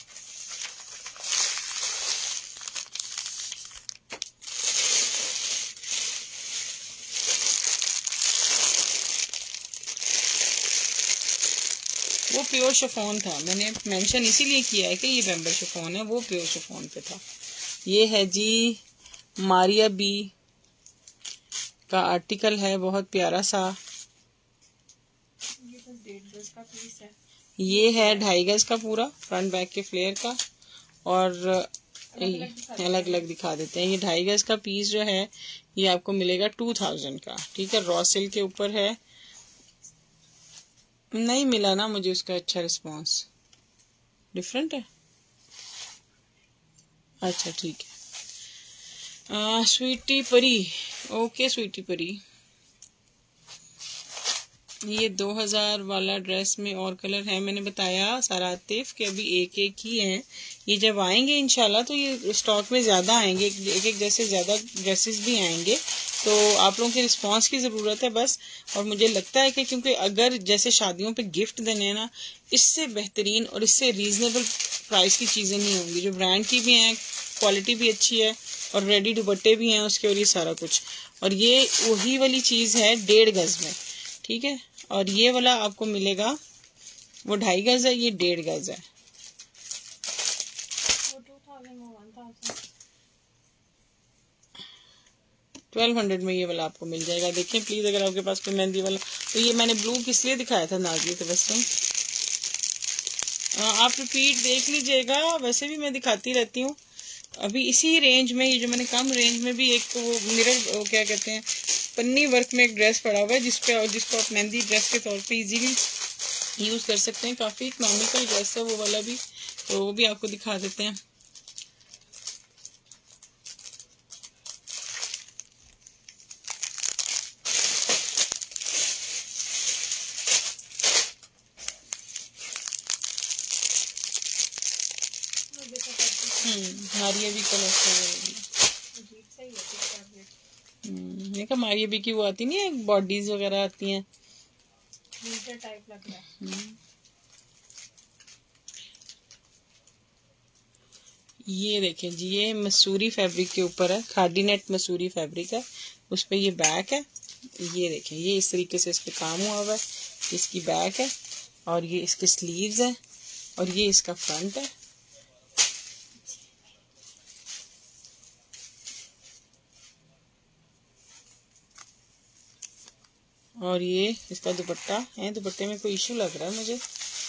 वो प्योर शिफॉन था, मैंने मेंशन इसीलिए किया है कि ये बैम्बर शिफॉन है, वो प्योर शिफॉन पे था। ये है जी मारिया बी का आर्टिकल है, बहुत प्यारा सा। ये तो डेढ़ गज का पीस है। ये है ढाई गज का पूरा, फ्रंट बैक के फ्लेयर का, और अलग अलग दिखा देते हैं। ये ढाई गज का पीस जो है ये आपको मिलेगा टू थाउजेंड का, ठीक है। रॉ सिल्क के ऊपर है। नहीं मिला ना मुझे उसका अच्छा रिस्पॉन्स, डिफरेंट है। अच्छा ठीक है। आ, स्वीटी परी, ओके स्वीटी परी। ये दो हज़ार वाला ड्रेस में और कलर है, मैंने बताया सारा आतिफ कि अभी एक एक ही हैं। ये जब आएंगे इंशाल्लाह तो ये स्टॉक में ज़्यादा आएंगे, एक एक जैसे ज़्यादा ड्रेसेस भी आएंगे। तो आप लोगों के रिस्पांस की ज़रूरत है बस। और मुझे लगता है कि क्योंकि अगर जैसे शादियों पे गिफ्ट देने हैं ना, इससे बेहतरीन और इससे रीज़नेबल प्राइस की चीज़ें नहीं होंगी, जो ब्रांड की भी हैं, क्वालिटी भी अच्छी है और रेडी दुपट्टे भी हैं उसके, और ये सारा कुछ। और ये वही वाली चीज़ है डेढ़ गज में, ठीक है। और ये वाला आपको मिलेगा, वो ढाई गज है, ये डेढ़ गज है। ट्वेल्व हंड्रेड में ये वाला आपको मिल जाएगा। देखें प्लीज, अगर आपके पास कोई मेहंदी वाला, तो ये मैंने ब्लू किस लिए दिखाया था नाज़िया तबस्सुम, आप रिपीट देख लीजिएगा, वैसे भी मैं दिखाती रहती हूँ। अभी इसी रेंज में, ये जो मैंने कम रेंज में भी एक वो मिरर, वो क्या कहते हैं, पन्नी वर्क में एक ड्रेस पड़ा हुआ है जिसपे जिसको आप मेहंदी ड्रेस के तौर पे इजीली यूज़ कर सकते हैं। काफ़ी इकोनॉमिकल ड्रेस है वो वाला भी, तो वो भी आपको दिखा देते हैं। मारिया भी कलर देखा, मारिया भी की वो आती नहीं है, बॉडीज वगैरह आती हैं, टाइप लग रहा है। ये देखें जी, ये मसूरी फैब्रिक के ऊपर है, खादी नेट मसूरी फैब्रिक है, उस पर ये बैक है। ये देखें, ये इस तरीके से इस पे काम हुआ हुआ है, इसकी बैक है और ये इसके स्लीव्स है और ये इसका फ्रंट है। और ये इसका दुपट्टा है, दुपट्टे में कोई इशू लग रहा है मुझे,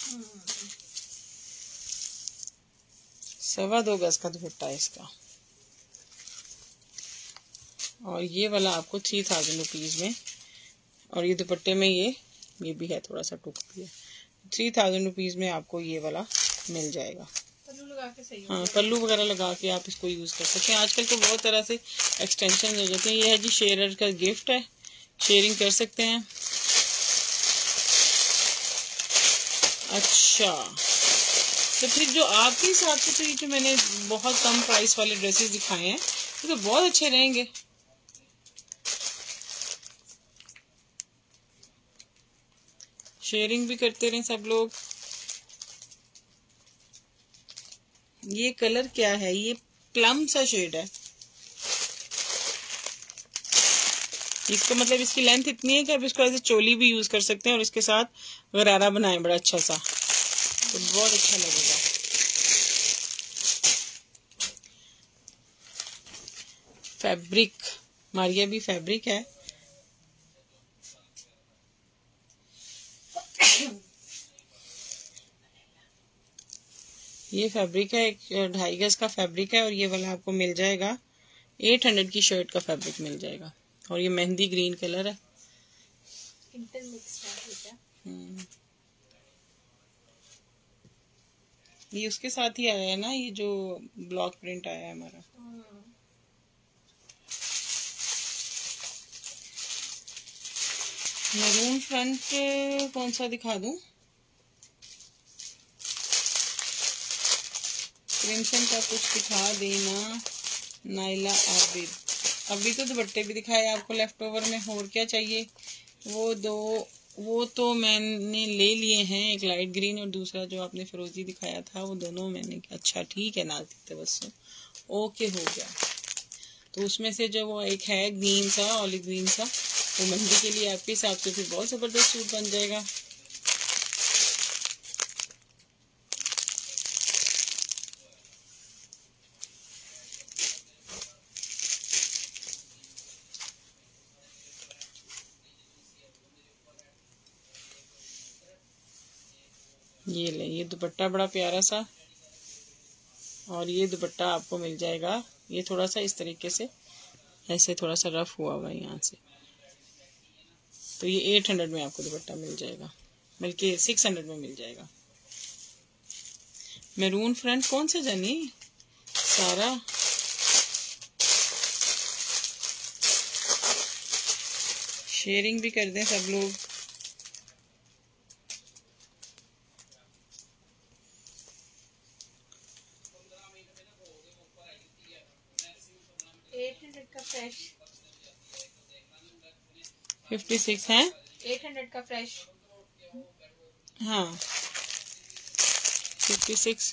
सवा दो गज का दुपट्टा है इसका। और ये वाला आपको थ्री थाउजेंड रुपीज में, और ये दुपट्टे में ये ये भी है, थोड़ा सा टुक भी है। थ्री थाउजेंड रुपीज में आपको ये वाला मिल जाएगा। पल्लू लगा के सही, हाँ पल्लू वगैरह लगा के आप इसको यूज कर सकते हैं। आजकल तो बहुत तरह से एक्सटेंशन हो जाते हैं। ये है जी शेयर का गिफ्ट है, शेयरिंग कर सकते हैं। अच्छा, तो फिर जो आपके हिसाब से, तो ये जो मैंने बहुत कम प्राइस वाले ड्रेसेस दिखाए हैं ये तो बहुत अच्छे रहेंगे। शेयरिंग भी करते रहे सब लोग। ये कलर क्या है? ये प्लम सा शेड है। इसका मतलब इसकी लेंथ इतनी है कि आप इसको ऐसे चोली भी यूज कर सकते हैं और इसके साथ गरारा बनाएं बड़ा अच्छा सा, तो बहुत अच्छा लगेगा। फैब्रिक मारिया भी फैब्रिक है। ये फैब्रिक है, एक ढाई गज का फैब्रिक है और ये वाला आपको मिल जाएगा एट हंड्रेड की शर्ट का फैब्रिक मिल जाएगा। और ये मेहंदी ग्रीन कलर है। हम्म ये उसके साथ ही आया है ना, ये जो ब्लॉक प्रिंट आया है हमारा। मैरून फ्रंट कौन सा दिखा दूं? क्रिम्सन का कुछ दिखा देना नाइला आबिद। अभी तो दुपट्टे भी दिखाए आपको लेफ्ट ओवर में, और क्या चाहिए? वो दो वो तो मैंने ले लिए हैं, एक लाइट ग्रीन और दूसरा जो आपने फिरोजी दिखाया था, वो दोनों मैंने। अच्छा ठीक है नाज़िक तबस्सुम, ओके हो गया। तो उसमें से जो वो एक है ग्रीन सा, ऑलिव ग्रीन सा, वो मेहंदी के लिए आपके हिसाब से फिर बहुत ज़बरदस्त सूट बन जाएगा। ये ले, ये दुपट्टा बड़ा प्यारा सा, और ये दुपट्टा आपको मिल जाएगा। ये थोड़ा सा इस तरीके से ऐसे थोड़ा सा रफ हुआ हुआ है यहाँ से, तो ये एट हंड्रेड में आपको दुपट्टा मिल जाएगा, बल्कि सिक्स हंड्रेड में मिल जाएगा। मैरून फ्रंट कौन सा जानी? सारा शेयरिंग भी कर दें सब लोग। फ्रेश फिफ्टी सिक्स है, एट हंड्रेड का फ्रेश। हाँ फिफ्टी सिक्स।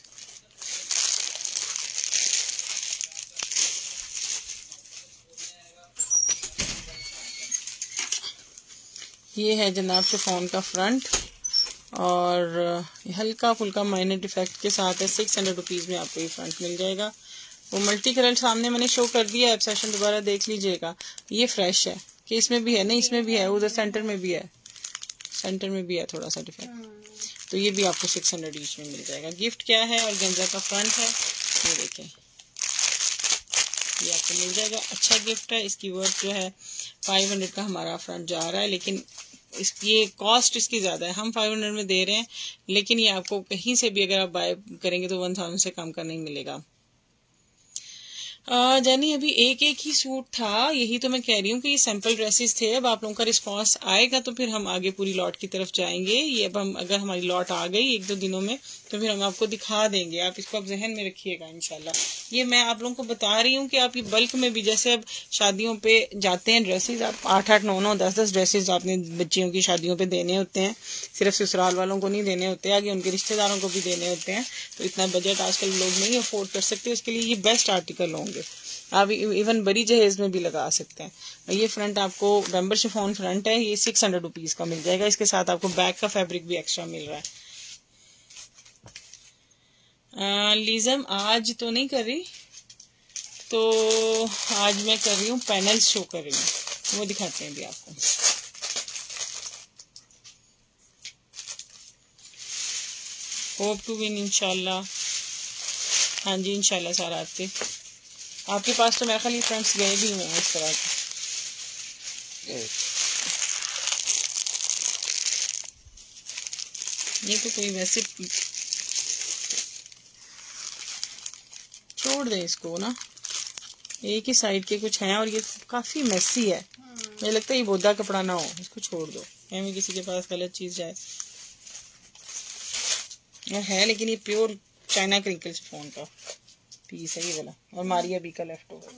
ये है जनाब शिफॉन का फ्रंट, और हल्का फुल्का माइनर डिफेक्ट के साथ है। सिक्स हंड्रेड रुपीज़ में आपको ये फ्रंट मिल जाएगा। वो मल्टी कलर सामने मैंने शो कर दिया है, सेशन दोबारा देख लीजिएगा। ये फ्रेश है कि इसमें भी है? नहीं इसमें भी है, उधर सेंटर में भी है, सेंटर में भी है थोड़ा सा डिफेक्ट। तो ये भी आपको सिक्स हंड्रेड ईच में मिल जाएगा। गिफ्ट क्या है? और गेंजा का फ्रंट है, ये देखें, ये आपको मिल जाएगा। अच्छा गिफ्ट है। इसकी वर्थ जो है फाइव हंड्रेड का हमारा फ्रंट जा रहा है, लेकिन इस ये कॉस्ट इसकी ज़्यादा है। हम फाइव हंड्रेड में दे रहे हैं, लेकिन ये आपको कहीं से भी अगर आप बाय करेंगे तो वन थाउजेंड से कम का नहीं मिलेगा। जानी अभी एक एक ही सूट था, यही तो मैं कह रही हूँ कि ये सैंपल ड्रेसेस थे। अब आप लोगों का रिस्पांस आएगा तो फिर हम आगे पूरी लॉट की तरफ जाएंगे। ये अब हम अगर हमारी लॉट आ गई एक दो दिनों में तो फिर हम आपको दिखा देंगे। आप इसको अब जहन में रखिएगा इंशाल्लाह। ये मैं आप लोगों को बता रही हूँ कि आप ये बल्क में भी, जैसे अब शादियों पे जाते हैं ड्रेसेस, आप आठ आठ नौ नौ दस दस ड्रेसेस आपने बच्चियों की शादियों पे देने होते हैं। सिर्फ ससुराल वालों को नहीं देने होते, आगे उनके रिश्तेदारों को भी देने होते हैं। तो इतना बजट आजकल लोग नहीं अफोर्ड कर सकते, उसके लिए ये बेस्ट आर्टिकल होंगे। आप इवन बड़ी जहेज में भी लगा सकते हैं। ये फ्रंट आपको बैम्बर शिफॉन फ्रंट है, ये सिक्स हंड्रेड रुपीज का मिल जाएगा। इसके साथ आपको बैक का फैब्रिक भी एक्स्ट्रा मिल रहा है। आ, लीजम आज तो नहीं कर रही, तो आज मैं कर रही हूँ पैनल्स शो कर रही हूँ, वो दिखाते हैं भी आपको। होप टू विन इंशाल्लाह। हाँ जी इंशाल्लाह सारा आपके आपके पास तो मेरे ख्याल फ्रेंड्स गए भी हुए हैं इस तरह के। ये तो कोई वैसे छोड़ दे इसको ना, एक ही साइड के कुछ हैं और ये काफी मेसी है। मुझे लगता है ये बोदा कपड़ा ना हो, इसको छोड़ दो। हमें किसी के पास गलत चीज जाए यार है, लेकिन ये प्योर चाइना क्रिंकल शिफॉन का पीस है ये वाला, और मारिया बी का लेफ्ट ओवर।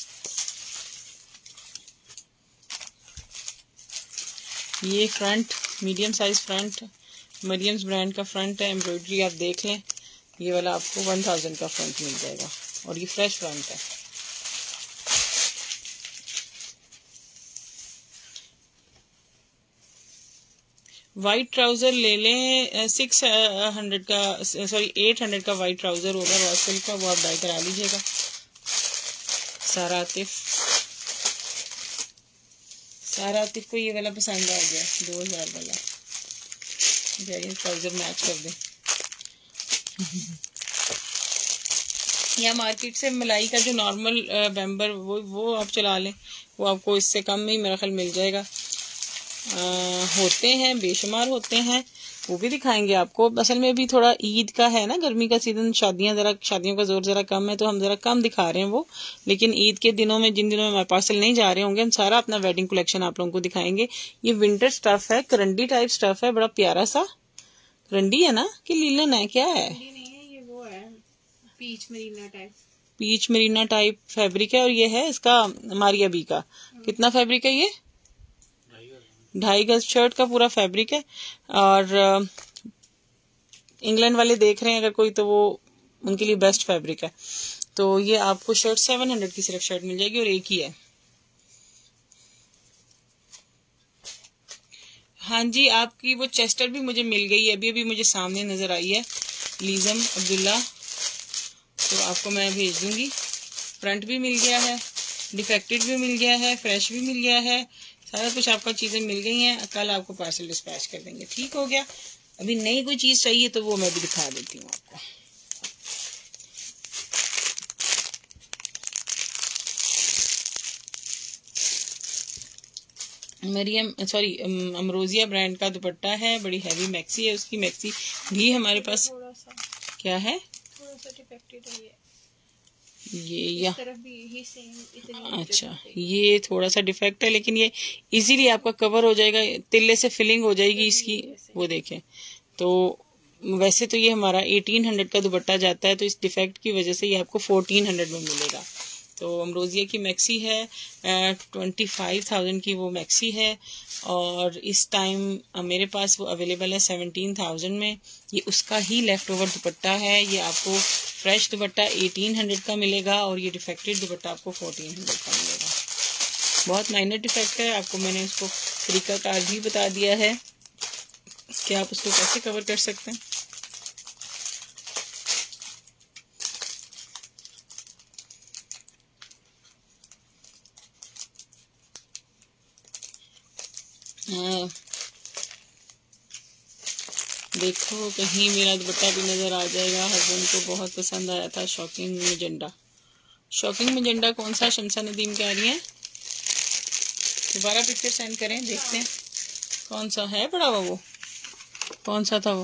ये front medium size front, Maryam's brand का फ्रंट है, एम्ब्रॉयडरी आप देख लें। ये वाला आपको वन थाउजेंड का फ्रंट मिल जाएगा और ये फ्रेश फ्रंट है। वाइट ट्राउजर ले लें, सिक्स हंड्रेड का सॉरी एट हंड्रेड का वाइट ट्राउजर होगा रॉ सिल्क का, वो आप डाई करा लीजिएगा। सारा आतिफ सारा आतिफ को ये वाला पसंद आ गया, दो हजार वाला, ट्राउजर मैच कर दें। या मार्केट से मलाई का जो नॉर्मल बैम्बर वो वो आप चला लें, वो आपको इससे कम में ही मेरा ख्याल मिल जाएगा। आ, होते हैं बेशुमार होते हैं, वो भी दिखाएंगे आपको। असल में भी थोड़ा ईद का है ना, गर्मी का सीजन, शादियां जरा शादियों का जोर जरा कम है, तो हम जरा कम दिखा रहे हैं वो। लेकिन ईद के दिनों में, जिन दिनों में हमारे पार्सल नहीं जा रहे होंगे, हम सारा अपना वेडिंग कलेक्शन आप लोगों को दिखाएंगे। ये विंटर स्टफ है, करंडी टाइप स्टफ है, बड़ा प्यारा सा। करंडी है ना कि लीलन है, क्या है? ये वो है peach marina type, peach marina type fabric है। और ये है इसका मारिया बी का। कितना फैब्रिक है ये? ढाई गज शर्ट का पूरा फैब्रिक है। और इंग्लैंड वाले देख रहे हैं अगर कोई, तो वो उनके लिए बेस्ट फैब्रिक है। तो ये आपको शर्ट सेवन हंड्रेड की सिर्फ शर्ट मिल जाएगी और एक ही है। हाँ जी, आपकी वो चेस्टर भी मुझे मिल गई है, अभी अभी मुझे सामने नजर आई है, लीजम अब्दुल्ला, तो आपको मैं भेज दूंगी। फ्रंट भी मिल गया है, डिफेक्टेड भी मिल गया है, फ्रेश भी मिल गया है, सारा कुछ आपका चीजें मिल गई हैं। कल आपको पार्सल डिस्पैच कर देंगे, ठीक हो गया। अभी नई कोई चीज चाहिए तो वो मैं भी दिखा देती हूँ आपको। मरियम सॉरी अमरोजिया ब्रांड का दुपट्टा है, बड़ी हैवी मैक्सी है, उसकी मैक्सी भी हमारे पास। थोड़ा सा क्या है? थोड़ा सा डिफेक्टेड है ये ये या तरफ भी यही सेम इतनी। अच्छा, ये थोड़ा सा डिफेक्ट है, लेकिन ये इजीली आपका कवर हो जाएगा, तिल्ले से फिलिंग हो जाएगी इसकी, वो देखें। तो वैसे तो ये हमारा एटीन हंड्रेड का दुपट्टा जाता है, तो इस डिफेक्ट की वजह से ये आपको फोर्टीन हंड्रेड में मिलेगा। तो अमरोजिया की मैक्सी है, ट्वेंटी फाइव थाउजेंड की वो मैक्सी है, और इस टाइम मेरे पास वो अवेलेबल है सेवनटीन थाउजेंड में। ये उसका ही लेफ्ट ओवर दुपट्टा है। ये आपको फ्रेश दुपट्टा एटीन हंड्रेड का मिलेगा और ये डिफेक्टेड दुपट्टा आपको फोर्टीन हंड्रेड का मिलेगा। बहुत माइनर डिफेक्ट है, आपको मैंने उसको तरीकाकार भी बता दिया है कि आप उसको कैसे कवर कर सकते हैं। हाँ, देखो कहीं मेरा दुपट्टा भी नजर आ जाएगा। हस्बैंड को बहुत पसंद आया था शॉकिंग मजेंडा। शॉकिंग मजेंडा कौन सा? शमसा नदीम कह रही हैं, दोबारा पिक्चर सेंड करें, देखते हैं कौन सा है बड़ा हुआ। वो कौन सा था वो?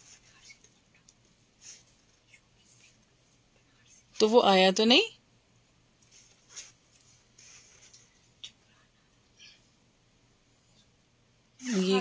तो वो आया तो नहीं। ये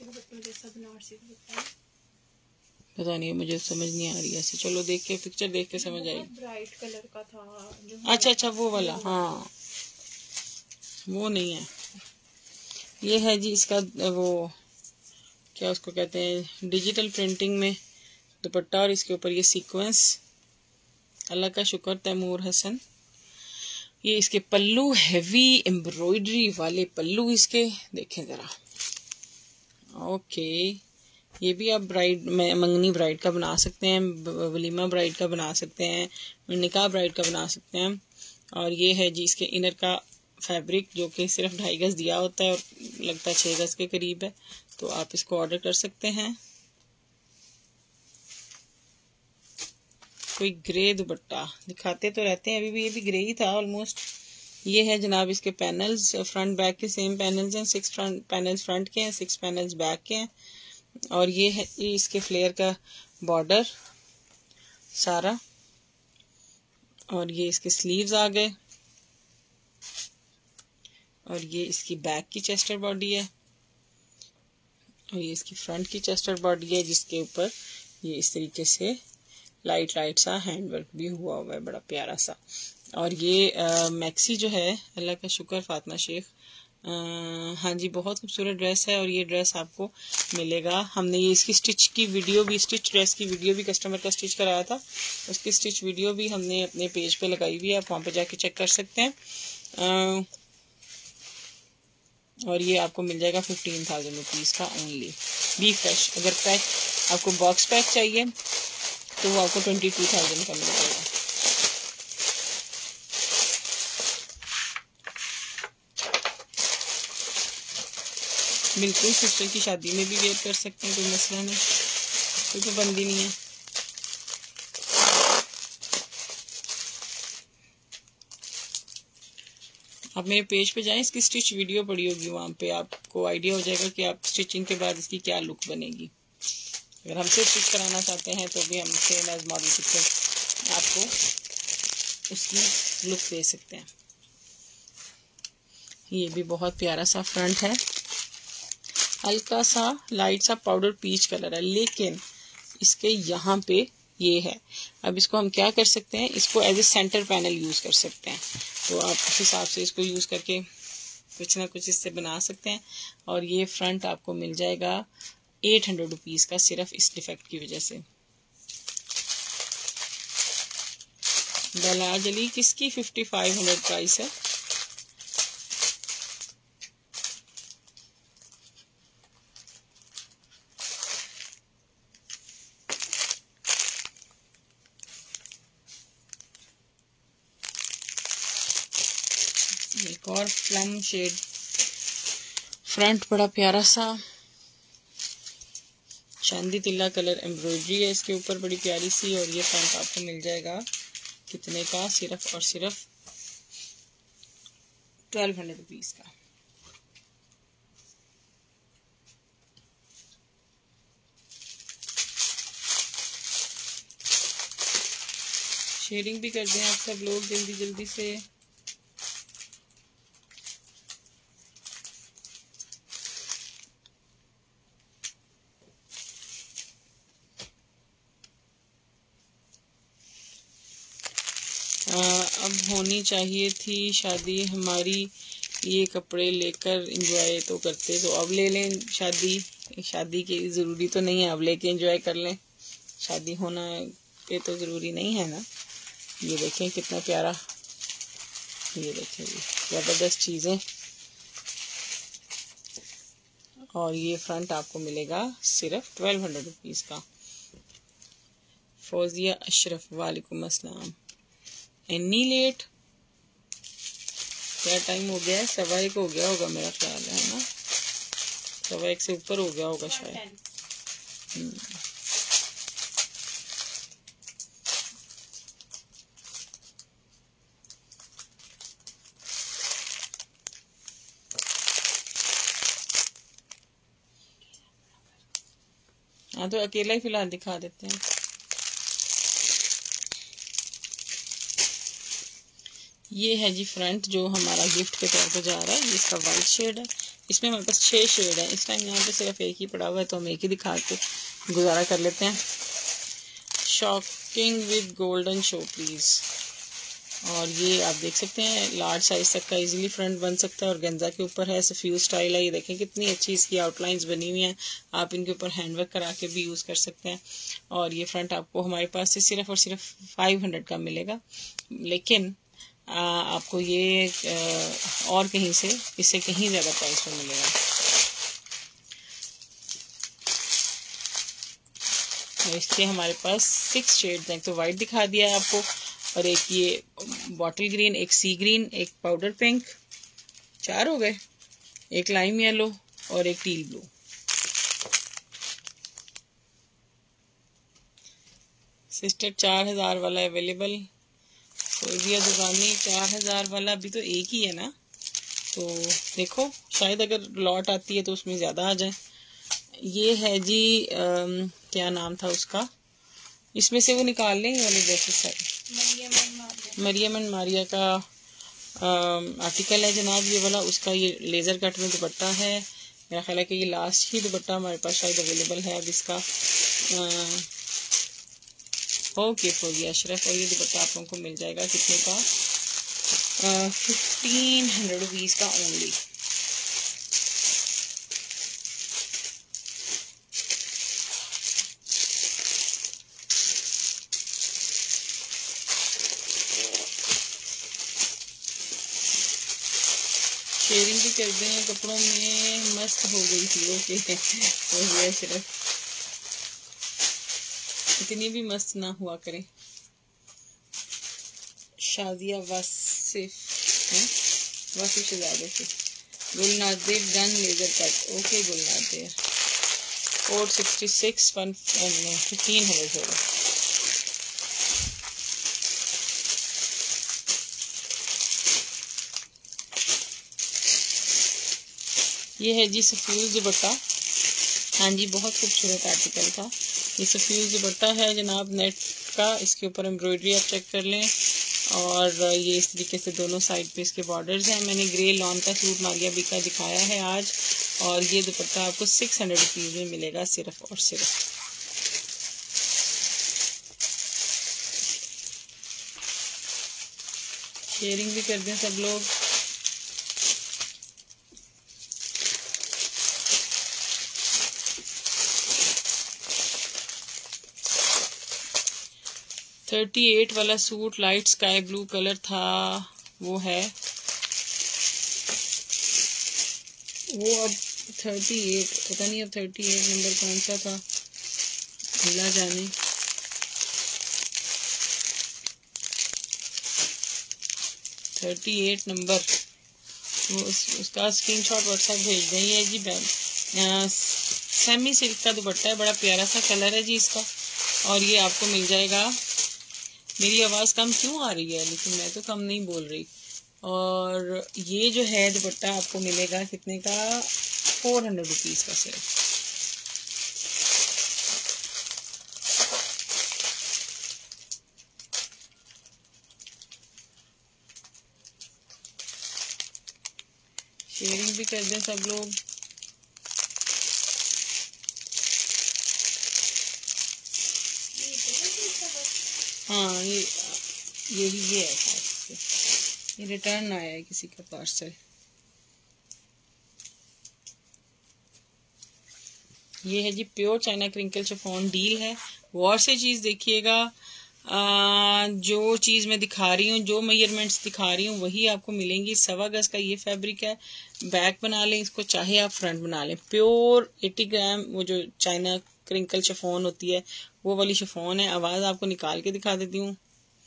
पता नहीं, मुझे समझ नहीं आ रही ऐसे। चलो देख के पिक्चर देख के समझ आएगी। ब्राइट कलर का था जो। अच्छा अच्छा, वो वाला, हाँ वो नहीं है। ये है जी इसका वो क्या उसको कहते हैं, डिजिटल प्रिंटिंग में दुपट्टा, और इसके ऊपर ये सीक्वेंस। अल्लाह का शुक्र तैमूर हसन। ये इसके पल्लू, हैवी एम्ब्रॉयडरी वाले पल्लू इसके, देखें जरा। ओके, ये भी आप ब्राइड में मंगनी ब्राइड का बना सकते हैं, वलीमा ब्राइड का बना सकते हैं, निकाह ब्राइड का बना सकते हैं। और ये है जी इसके इनर का फैब्रिक, जो कि सिर्फ ढाई गज दिया होता है और लगता है छः गज के करीब है, तो आप इसको ऑर्डर कर सकते हैं। कोई ग्रे दुपट्टा दिखाते तो रहते हैं, अभी भी ये भी ग्रे ही था ऑलमोस्ट। ये है जनाब इसके पैनल्स, फ्रंट बैक के सेम पैनल्स हैं, सिक्स फ्रंट पैनल्स फ्रंट के हैं, सिक्स पैनल्स बैक के हैं। और ये है ये इसके फ्लेयर का बॉर्डर सारा, और ये इसके स्लीव्स आ गए, और ये इसकी बैक की चेस्टर बॉडी है, और ये इसकी फ्रंट की चेस्टर बॉडी है, जिसके ऊपर ये इस तरीके से लाइट लाइट सा हैंडवर्क भी हुआ हुआ है, बड़ा प्यारा सा। और ये आ, मैक्सी जो है, अल्लाह का शुक्र फातिमा शेख आ, हाँ जी, बहुत खूबसूरत ड्रेस है और ये ड्रेस आपको मिलेगा। हमने ये इसकी स्टिच की वीडियो भी, स्टिच ड्रेस की वीडियो भी कस्टमर का स्टिच कराया था, उसकी स्टिच वीडियो भी हमने अपने पेज पे लगाई हुई है, आप वहाँ पे जाके चेक कर सकते हैं। आ, और ये आपको मिल जाएगा फिफ्टीन थाउजेंड रुपीज़ का ओनली। Be fresh. अगर पैक आपको बॉक्स पैक चाहिए तो वो आपको ट्वेंटी टू थाउजेंड का मिल जाएगा। बिल्कुल सिस्टर की शादी में भी वेयर कर सकते हैं, कोई मसला नहीं, कोई पाबंदी नहीं है। आप मेरे पेज पे जाएं, इसकी स्टिच वीडियो पड़ी होगी, वहाँ पे आपको आइडिया हो जाएगा कि आप स्टिचिंग के बाद इसकी क्या लुक बनेगी। अगर हमसे स्टिच कराना चाहते हैं तो भी हम सेम एज मॉडल पिक्चर आपको उसकी लुक दे सकते हैं। ये भी बहुत प्यारा सा फ्रंट है, हल्का सा लाइट सा पाउडर पीच कलर है, लेकिन इसके यहाँ पे ये है। अब इसको हम क्या कर सकते हैं, इसको as a centre panel use कर सकते हैं, तो आप उस हिसाब से इसको यूज़ करके कुछ ना कुछ इससे बना सकते हैं। और ये फ्रंट आपको मिल जाएगा एट हंड्रेड रुपीज़ का, सिर्फ इस डिफेक्ट की वजह से। बला जली किसकी फिफ्टी फाइव हंड्रेड प्राइस है। एक और प्लम शेड फ्रंट, बड़ा प्यारा सा चांदी तिल्ला कलर एम्ब्रॉयडरी है इसके ऊपर, बड़ी प्यारी सी। और ये फ्रंट आपको मिल जाएगा कितने का, सिर्फ और सिर्फ ट्वेल्व हंड्रेड रुपीज का। शेयरिंग भी कर दें आप सब लोग जल्दी जल्दी से। आ, अब होनी चाहिए थी शादी हमारी, ये कपड़े लेकर एंजॉय तो करते, तो अब ले लें शादी। शादी की ज़रूरी तो नहीं है अब लेके एंजॉय कर लें, शादी होना पे तो ज़रूरी नहीं है ना। ये देखें कितना प्यारा, ये देखें ज़बरदस्त चीज़ें। और ये फ्रंट आपको मिलेगा सिर्फ ट्वेल्व हंड्रेड रुपीज़ का। फौजिया अशरफ, वालेकुम अस्सलाम। इतनी लेट, क्या टाइम हो गया है? सवा एक हो गया होगा मेरा ख्याल है ना, सवा एक से ऊपर हो गया होगा शायद। हाँ तो अकेला ही फिलहाल दिखा देते हैं। ये है जी फ्रंट जो हमारा गिफ्ट के तौर पे जा रहा है, इसका वाइट शेड है। इसमें हमारे पास छह शेड है, इस टाइम यहाँ पे सिर्फ एक ही पड़ा हुआ है तो हम एक ही दिखा के गुजारा कर लेते हैं। Shocking with golden show please. और ये आप देख सकते हैं लार्ज साइज तक का इजीली फ्रंट बन सकता है और गेंजा के ऊपर है, सफ्यूज स्टाइल है। ये देखें कितनी अच्छी इसकी आउटलाइंस बनी हुई हैं, आप इनके ऊपर हैंडवर्क करा के भी यूज़ कर सकते हैं। और ये फ्रंट आपको हमारे पास से सिर्फ और सिर्फ फाइव हंड्रेड का मिलेगा, लेकिन आ, आपको ये आ, और कहीं से इससे कहीं ज़्यादा प्राइस में मिलेगा। और इसके हमारे पास सिक्स शेड्स हैं, तो वाइट दिखा दिया है आपको, और एक ये बॉटल ग्रीन, एक सी ग्रीन, एक पाउडर पिंक, चार हो गए, एक लाइम येलो और एक टील ब्लू। सिस्टर चार हजार वाला अवेलेबल, फौजिया दुकानी चार हजार वाला अभी तो एक ही है ना, तो देखो शायद अगर लॉट आती है तो उसमें ज़्यादा आ जाए। ये है जी आ, क्या नाम था उसका, इसमें से वो निकाल लें वाले ड्रेसेस है, मरियम एंड मारिया का आर्टिकल है जनाब ये वाला। उसका ये लेज़र कट में दुपट्टा है, मेरा ख्याल है कि ये लास्ट ही दुपट्टा हमारे पास शायद अवेलेबल है अब इसका। ओके फौजिया अशरफ, और ये दुपट्टा आप लोगों को मिल जाएगा कितने का, फिफ्टीन हंड्रेड रुपीज़ का ओनली। शेयरिंग भी कर दें। कपड़ों में मस्त हो गई थी। ओके हो गया सिर्फ, इतनी भी मस्त ना हुआ करें। शाजिया वासिफ है, वासिफ शहजादे से। Gulnadir done laser cut. Okay Gulnadir. Code sixty six one fifteen hundred होगा। ये है जी सफ्यूज दुपट्टा। हाँ जी बहुत खूबसूरत आर्टिकल था। ये सफ्यूज दुपट्टा है जनाब नेट का। इसके ऊपर एम्ब्रॉयडरी आप चेक कर लें। और ये इस तरीके से दोनों साइड पे इसके बॉर्डर्स हैं। मैंने ग्रे लॉन का सूट मालिया बी का दिखाया है आज। और ये दुपट्टा आपको सिक्स हंड्रेड रुपीज़ में मिलेगा सिर्फ और सिर्फ। शेयरिंग भी कर दें सब लोग। थर्टी एट वाला suit light sky blue colour था, वो है वो अब थर्टी एट, पता नहीं अब थर्टी एट नंबर कौन सा था, अल्लाह जाने। थर्टी एट नंबर, वो उस, उसका स्क्रीनशॉट व्हाट्सएप भेज दें। ये जी बैग सेमी सिल्क का दुपट्टा है, बड़ा प्यारा सा कलर है जी इसका। और ये आपको मिल जाएगा। मेरी आवाज़ कम क्यों आ रही है? लेकिन मैं तो कम नहीं बोल रही। और ये जो है दुपट्टा आपको मिलेगा कितने का? फोर हंड्रेड रुपीज़ का सिर्फ। शेयरिंग भी कर दें सब लोग। हाँ ये यही ये है शायद, ये रिटर्न आया है किसी का पार्सल। ये है जी pure China crinkle chiffon deal है। गौर से चीज़ देखिएगा। जो चीज़ मैं दिखा रही हूँ, जो मेजरमेंट्स दिखा रही हूँ वही आपको मिलेंगी। सवा गज का ये फैब्रिक है। बैक बना लें इसको, चाहे आप फ्रंट बना लें। प्योर एटी ग्राम वो जो चाइना क्रिंकल शिफॉन होती है वो वाली शिफॉन है। आवाज़ आपको निकाल के दिखा देती हूँ,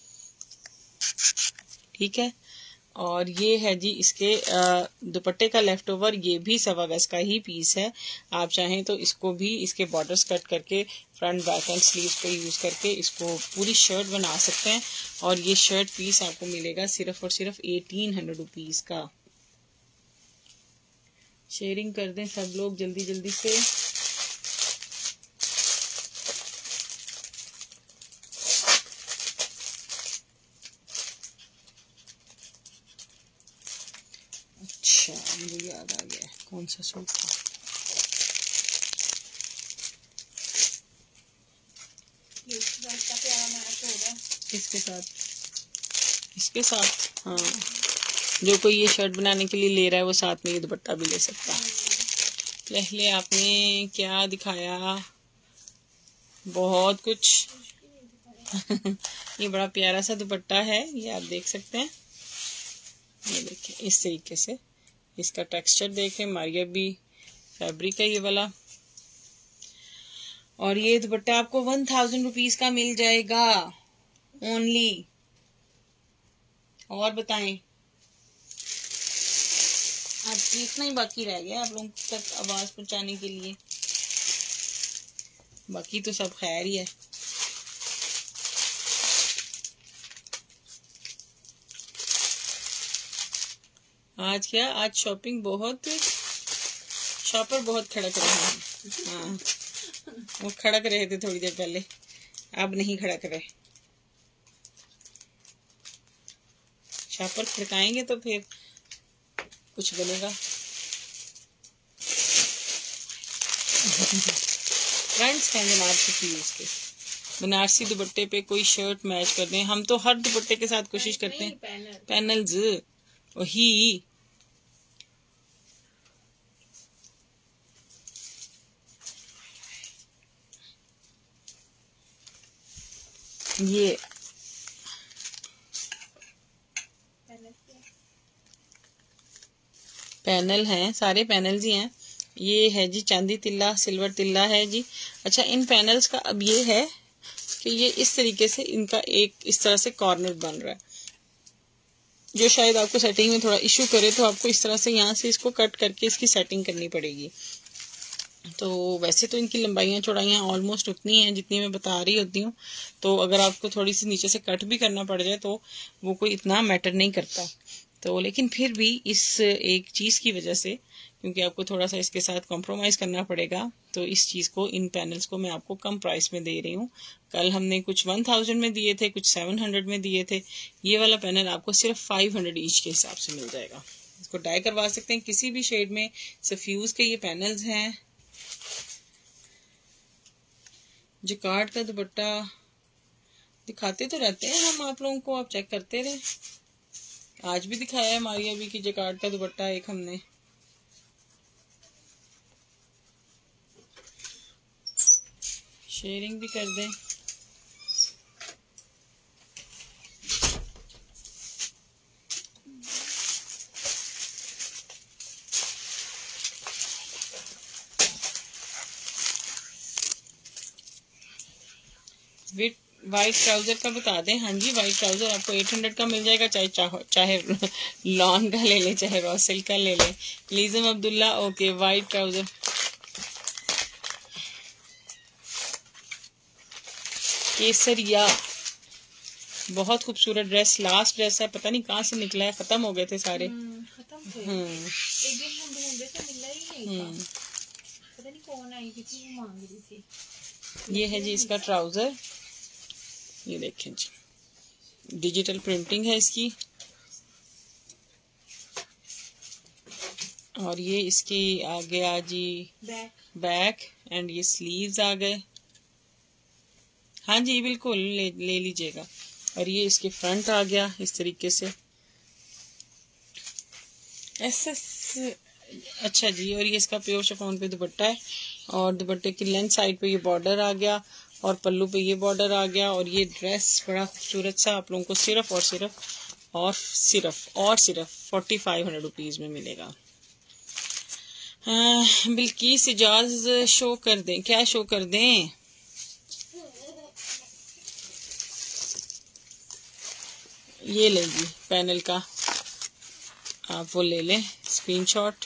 ठीक है। और ये है जी इसके दुपट्टे का लेफ्ट ओवर, ये भी सवा गज का ही पीस है। आप चाहें तो इसको भी इसके बॉर्डर्स कट करके फ्रंट बैक एंड स्लीव्स पे यूज करके इसको पूरी शर्ट बना सकते हैं। और ये शर्ट पीस आपको मिलेगा सिर्फ और सिर्फ एटीन हंड्रेड रुपीज का। शेयरिंग कर दें सब लोग जल्दी जल्दी से। अच्छा मुझे याद आ गया कौन सा सूट था। इसके साथ इसके साथ हाँ, जो कोई ये शर्ट बनाने के लिए ले रहा है वो साथ में ये दुपट्टा भी ले सकता है। पहले आपने क्या दिखाया? बहुत कुछ ये बड़ा प्यारा सा दुपट्टा है, ये आप देख सकते हैं। ये देखें इस तरीके से इसका टेक्सचर देखें। मारिया भी फैब्रिक है ये वाला। और ये दुपट्टा आपको वन थाउजेंड रुपीज का मिल जाएगा ओनली। और बताएं, अब इतना ही बाकी रह गया आप लोगों तक आवाज पहुंचाने के लिए, बाकी तो सब खैर ही है। आज क्या, आज शॉपिंग बहुत, शॉपर बहुत खड़क रहे हैं। हाँ वो खड़क रहे थे थोड़ी देर पहले, अब नहीं खड़क रहे। शॉपर खड़काएंगे तो फिर कुछ बनेगा। फ्रेंड्स हैं जनाब सफीज के, बनारसी दुपट्टे पे कोई शर्ट मैच कर दें। हम तो हर दुपट्टे के साथ कोशिश करते हैं। पैनल। पैनल्स वही ये पैनल हैं, सारे पैनल्स ही हैं। ये है जी चांदी तिल्ला, सिल्वर तिल्ला है जी। अच्छा, इन पैनल्स का अब ये है कि ये इस तरीके से इनका एक इस तरह से कॉर्नर बन रहा है, जो शायद आपको सेटिंग में थोड़ा इशू करे, तो आपको इस तरह से यहाँ से इसको कट करके इसकी सेटिंग करनी पड़ेगी। तो वैसे तो इनकी लंबाइयाँ चौड़ाइयाँ ऑलमोस्ट उतनी हैं जितनी मैं बता रही होती हूँ, तो अगर आपको थोड़ी सी नीचे से कट भी करना पड़ जाए तो वो कोई इतना मैटर नहीं करता। तो लेकिन फिर भी इस एक चीज़ की वजह से, क्योंकि आपको थोड़ा सा इसके साथ कॉम्प्रोमाइज़ करना पड़ेगा, तो इस चीज़ को, इन पैनल्स को मैं आपको कम प्राइस में दे रही हूँ। कल हमने कुछ वन थाउजेंड में दिए थे, कुछ सेवन हंड्रेड में दिए थे। ये वाला पैनल आपको सिर्फ फाइव हंड्रेड ईच के हिसाब से मिल जाएगा। इसको डाई करवा सकते हैं किसी भी शेड में। सफ्यूज के ये पैनल्स हैं। जिकार्ड का दुपट्टा दिखाते तो रहते हैं हम आप लोगों को, आप चेक करते रहे। आज भी दिखाया है हमारी अभी की जिकार्ड का दुपट्टा एक हमने। शेयरिंग भी कर दें। विथ वाइट ट्राउजर का बता दें। हाँ जी, वाइट ट्राउजर आपको एट हंड्रेड का मिल जाएगा, चाहे चाहो चाहे लॉन का ले लें, चाहे रॉ सिल्क का ले लें। लीजम अब्दुल्ला, ओके, वाइट ट्राउजर। केसरिया, बहुत खूबसूरत ड्रेस, लास्ट ड्रेस है, पता नहीं कहाँ से निकला है, खत्म हो गए थे सारे। खत्म थे। हम्म एक दिन हम ढूंढे तो मिला ही नहीं था। पता नहीं कौन आई थी, वो मांग रही थी। ये है जी इसका ट्राउजर, ये देखें जी, डिजिटल प्रिंटिंग है इसकी। और ये इसकी आ गया जी बैक बैक एंड ये स्लीव्स आ गए। हाँ जी बिल्कुल, ले, ले लीजिएगा। और ये इसके फ्रंट आ गया इस तरीके से ऐसे। अच्छा जी, और ये इसका प्योर शिफॉन पे दुपट्टा है, और दुपट्टे की लेंथ साइड पे ये बॉर्डर आ गया, और पल्लू पे ये बॉर्डर आ गया। और ये ड्रेस बड़ा खूबसूरत सा आप लोगों को सिर्फ और सिर्फ और सिर्फ और सिर्फ फोर्टी फाइव हंड्रेड रुपीज में मिलेगा। बिल्किस इजाज शो कर दें, क्या शो कर दें? ये लेंगी पैनल का, आप वो ले लें स्क्रीनशॉट।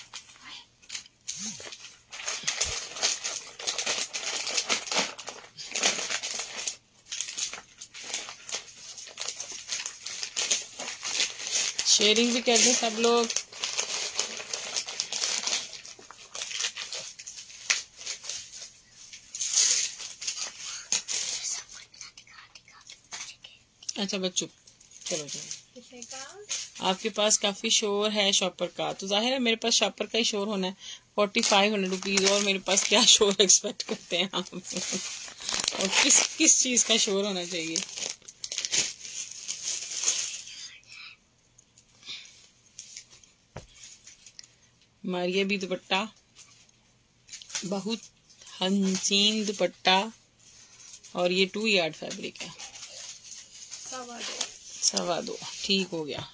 शेयरिंग भी कर दें सब लोग। अच्छा बच्चों, चलो चलो, आपके पास काफी शोर है शॉपर का, तो जाहिर है मेरे पास शॉपर का ही शोर होना है। फोर्टी फाइव हंड्रेड रुपीज, और मेरे पास क्या शोर एक्सपेक्ट करते हैं आप? और किस किस चीज का शोर होना चाहिए? मारिया भी दुपट्टा, बहुत हसीन दुपट्टा, और ये टू यार्ड फैब्रिक है, सवा दो सवा दो ठीक हो गया।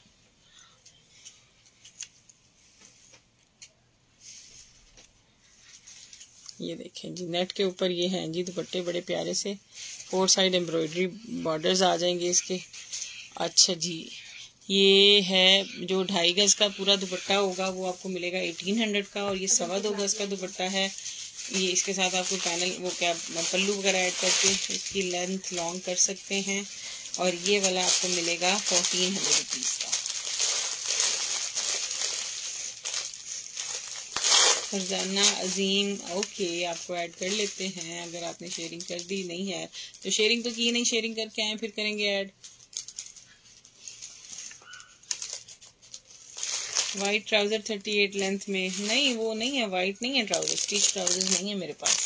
ये देखें जी, नेट के ऊपर ये हैं जी दुपट्टे, बड़े प्यारे से फोर साइड एम्ब्रॉयडरी बॉर्डर्स आ जाएंगे इसके। अच्छा जी, ये है जो ढाई गज का पूरा दुपट्टा होगा वो आपको मिलेगा एटीन हंड्रेड का, और ये सवा दो गज का दुपट्टा है। ये इसके साथ आपको पैनल वो क्या पल्लू वगैरह ऐड करके इसकी लेंथ लॉन्ग कर सकते हैं, और ये वाला आपको मिलेगा फोर्टीन हंड्रेड रुपीज का। फरजाना अजीम, ओके, आपको ऐड कर लेते हैं अगर आपने शेयरिंग कर दी। नहीं है तो शेयरिंग तो की नहीं, शेयरिंग करके आए फिर करेंगे add. White trouser thirty eight length में, नहीं वो नहीं है, वाइट नहीं है ट्राउजर, स्टिच ट्राउजर नहीं है मेरे पास,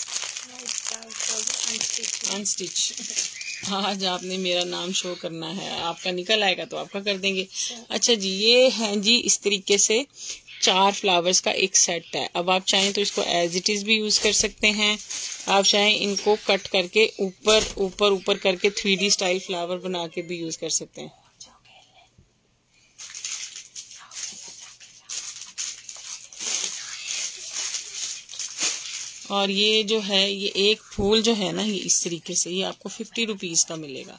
अनस्टिच। आज आपने मेरा नाम शो करना है, आपका निकल आएगा तो आपका कर देंगे। अच्छा जी, ये है जी इस तरीके से चार फ्लावर्स का एक सेट है। अब आप चाहें तो इसको एज इट इज भी यूज कर सकते हैं, आप चाहें इनको कट करके ऊपर ऊपर ऊपर करके थ्री डी स्टाइल फ्लावर बना के भी यूज कर सकते हैं। और ये जो है ये एक फूल जो है ना ये इस तरीके से ये आपको फिफ्टी रुपीज का मिलेगा।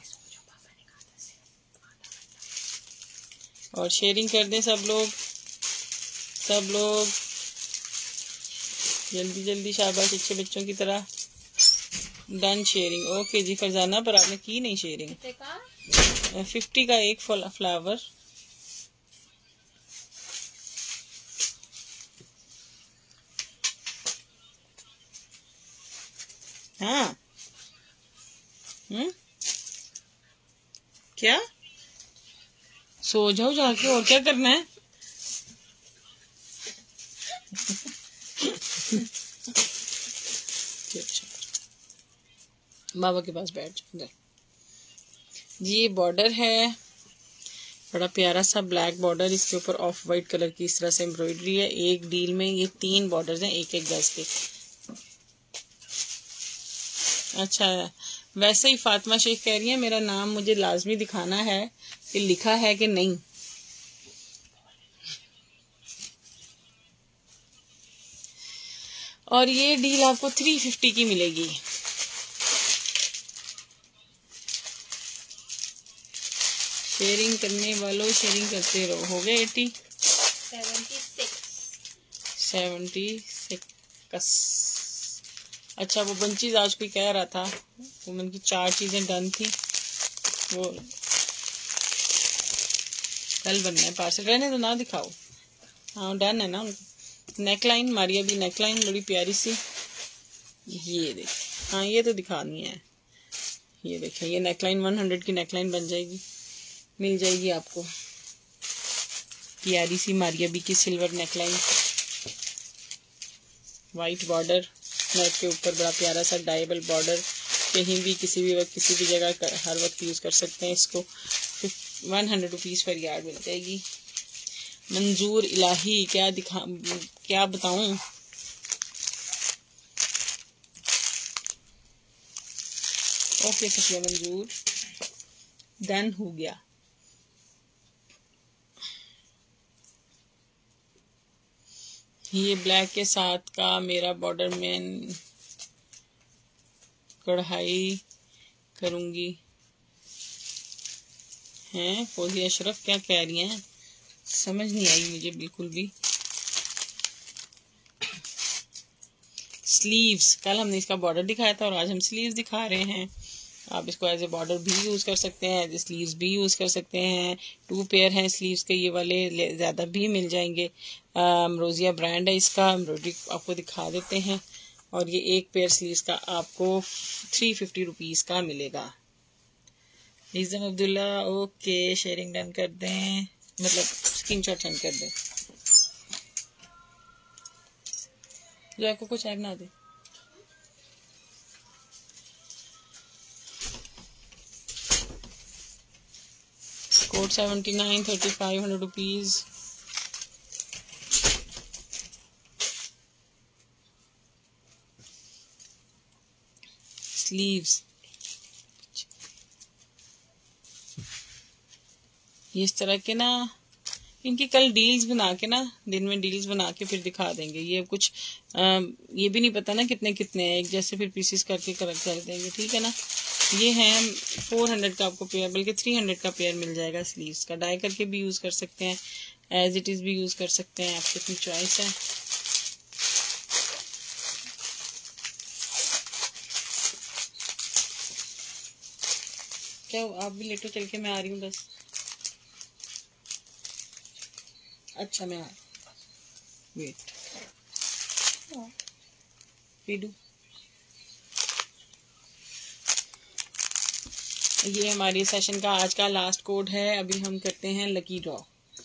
और शेयरिंग कर दें सब लोग, सब लोग जल्दी जल्दी, शाबाश अच्छे बच्चों की तरह। Done sharing. ओके जी फरजाना, पर आपने की नहीं शेयरिंग। फिफ्टी का एक फ्लावर। हाँ हम्म क्या सो जाओ जाके, और क्या करना है। बाबा के पास बैठ जाओ जी। ये बॉर्डर है बड़ा प्यारा सा ब्लैक बॉर्डर, इसके ऊपर ऑफ वाइट कलर की इस तरह से एम्ब्रॉयडरी है। एक डील में ये तीन बॉर्डर्स हैं एक एक गज के। अच्छा वैसे ही फातिमा शेख कह रही है मेरा नाम मुझे लाजमी दिखाना है कि लिखा है कि नहीं। और ये डील आपको थ्री फिफ्टी की मिलेगी। शेयरिंग करने वालों शेयरिंग करते रहो। हो गए एटी सेवेंटी सिक्स। अच्छा वो बंचीज आज कोई कह रहा था वुमन की चार चीजें डन थी, वो कल बनना है पार्सल। रहने तो ना दिखाओ। हाँ डन है ना। नेकलाइन मारिया भी नेकलाइन बड़ी प्यारी सी, ये देख। हाँ ये तो दिखानी है। ये देखें ये नेकलाइन वन हंड्रेड की नेकलाइन बन जाएगी, मिल जाएगी आपको प्यारी सी मारिया बी की silver neckline, white border, neck के ऊपर बड़ा प्यारा सा डायबल बॉर्डर। कहीं भी किसी भी वक्त किसी भी जगह हर वक्त यूज कर सकते हैं इसको। One hundred rupees per yard मिल जाएगी। मंजूर इलाही क्या दिखा क्या बताऊं। ओके सफिया मंजूर डन हो गया। ये ब्लैक के साथ का मेरा बॉर्डर में कढ़ाई करूंगी। हैं फौजी अशरफ क्या कह रही हैं, समझ नहीं आई मुझे बिल्कुल भी। स्लीव्स कल हमने इसका बॉर्डर दिखाया था और आज हम स्लीव्स दिखा रहे हैं। आप इसको एज ए बॉर्डर भी यूज कर सकते हैं, एज ए स्लीव्स भी यूज कर सकते हैं। टू पेयर हैं स्लीव्स के ये वाले, ज्यादा भी मिल जाएंगे। अमरोजिया ब्रांड है इसका, एम्ब्रॉयडरी आपको दिखा देते हैं। और ये एक पेयर स्लीव्स का आपको थ्री फिफ्टी रुपीज का मिलेगा। Nizam Abdullah okay sharing done कर दें, मतलब स्क्रीनशॉट सेंड कर दें। जो आपको कुछ ऐड ना दे। Code seventy nine thirty five hundred rupees. Sleeves ये इस तरह के ना, इनकी कल डील्स बना के ना दिन में डील्स बना के फिर दिखा देंगे। ये कुछ आ, ये भी नहीं पता ना कितने कितने हैं, एक जैसे फिर पीसेस करके करेक्ट कर देंगे, ठीक है ना। ये है फोर हंड्रेड का आपको पेयर, बल्कि थ्री हंड्रेड का पेयर मिल जाएगा स्लीव्स का। डाई करके भी यूज कर सकते हैं, एज इट इज भी यूज कर सकते हैं, आपकी अपनी चॉइस है। क्या आप भी लेटो चल के, मैं आ रही हूँ बस। अच्छा मैं आ वेट पीडू। ये हमारी सेशन का आज का लास्ट कोड है। अभी हम करते हैं लकी ड्रॉ।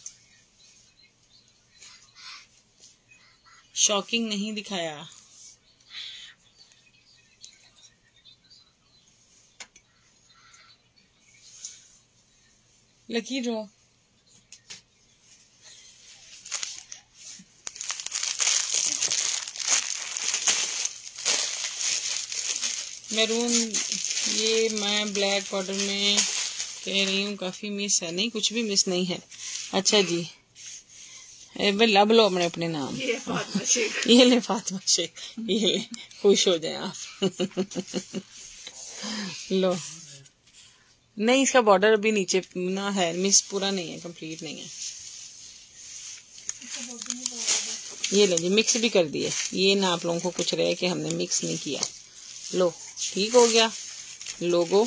शॉकिंग नहीं दिखाया। लकी ड्रॉ मैरून, ये मैं ब्लैक बॉर्डर में कह रही हूँ काफ़ी मिस है। नहीं कुछ भी मिस नहीं है। अच्छा जी लब लो अपने अपने नाम। ये फातिमा शेख, ये ले फातिमा शेख, ये ले, खुश हो जाए आप। लो, नहीं इसका बॉर्डर अभी नीचे ना है, मिस पूरा नहीं है, कंप्लीट नहीं है। ये ले जी, मिक्स भी कर दिए। ये ना आप लोगों को कुछ रहे कि हमने मिक्स नहीं किया। लो, ठीक हो गया लोगो।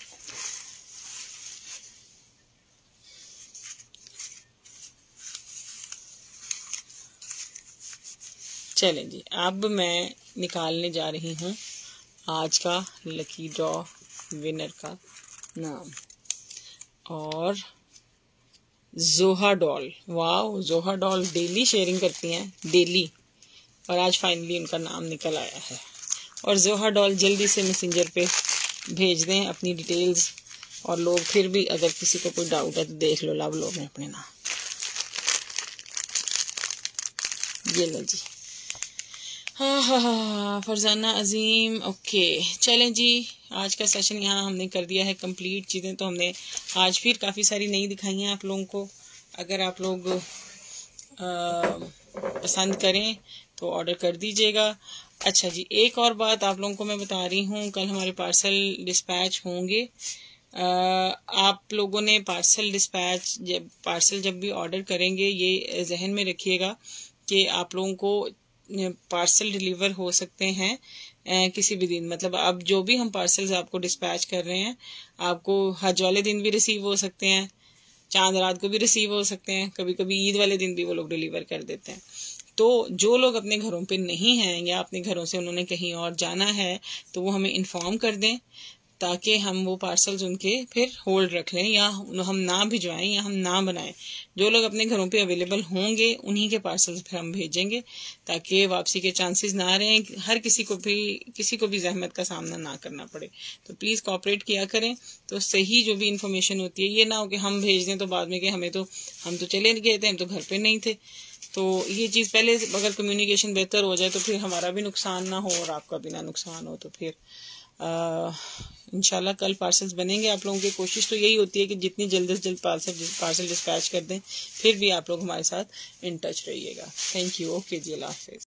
चलें जी, अब मैं निकालने जा रही हूँ आज का लकी ड्रॉ विनर का नाम। और जोहा डॉल, वाह, जोहा डॉल डेली शेयरिंग करती हैं, डेली, और आज फाइनली उनका नाम निकल आया है। और जोहा डॉल जल्दी से मैसेंजर पे भेज दें अपनी डिटेल्स, और लोग फिर भी अगर किसी को कोई डाउट है तो देख लो, लब लो में अपने नाम। ये लो जी, हाँ हाँ हाँ, फरजाना अजीम, ओके। चलें जी, आज का सेशन यहाँ हमने कर दिया है कंप्लीट। चीज़ें तो हमने आज फिर काफ़ी सारी नई दिखाई हैं आप लोगों को। अगर आप लोग आ, पसंद करें तो ऑर्डर कर दीजिएगा। अच्छा जी, एक और बात आप लोगों को मैं बता रही हूँ, कल हमारे पार्सल डिस्पैच होंगे। आ, आप लोगों ने पार्सल डिस्पैच जब पार्सल जब भी ऑर्डर करेंगे, ये जहन में रखिएगा कि आप लोगों को पार्सल डिलीवर हो सकते हैं आ, किसी भी दिन। मतलब अब जो भी हम पार्सल्स आपको डिस्पैच कर रहे हैं, आपको हज वाले दिन भी रिसीव हो सकते हैं, चांद रात को भी रिसीव हो सकते हैं, कभी कभी ईद वाले दिन भी वो लोग डिलीवर कर देते हैं। तो जो लोग अपने घरों पे नहीं हैं या अपने घरों से उन्होंने कहीं और जाना है तो वो हमें इन्फॉर्म कर दें, ताकि हम वो पार्सल्स उनके फिर होल्ड रख लें, या हम ना भिजवाएं या हम ना बनाएं। जो लोग अपने घरों पे अवेलेबल होंगे उन्हीं के पार्सल्स फिर हम भेजेंगे, ताकि वापसी के चांसेस ना रहें, हर किसी को भी किसी को भी जहमत का सामना ना करना पड़े। तो प्लीज़ कोऑपरेट किया करें। तो सही जो भी इन्फॉर्मेशन होती है, ये ना हो कि हम भेज दें तो बाद में कि हमें तो हम तो चले गए थे, हम तो घर पर नहीं थे। तो ये चीज़ पहले अगर कम्युनिकेशन बेहतर हो जाए तो फिर हमारा भी नुकसान ना हो और आपका भी ना नुकसान हो। तो फिर इंशाल्लाह कल पार्सल्स बनेंगे आप लोगों की। कोशिश तो यही होती है कि जितनी जल्द से जल्द पार्सल पार्सल डिस्पैच कर दें। फिर भी आप लोग हमारे साथ इन टच रहिएगा। थैंक यू, ओके जी, अल्लाह हाफिज़।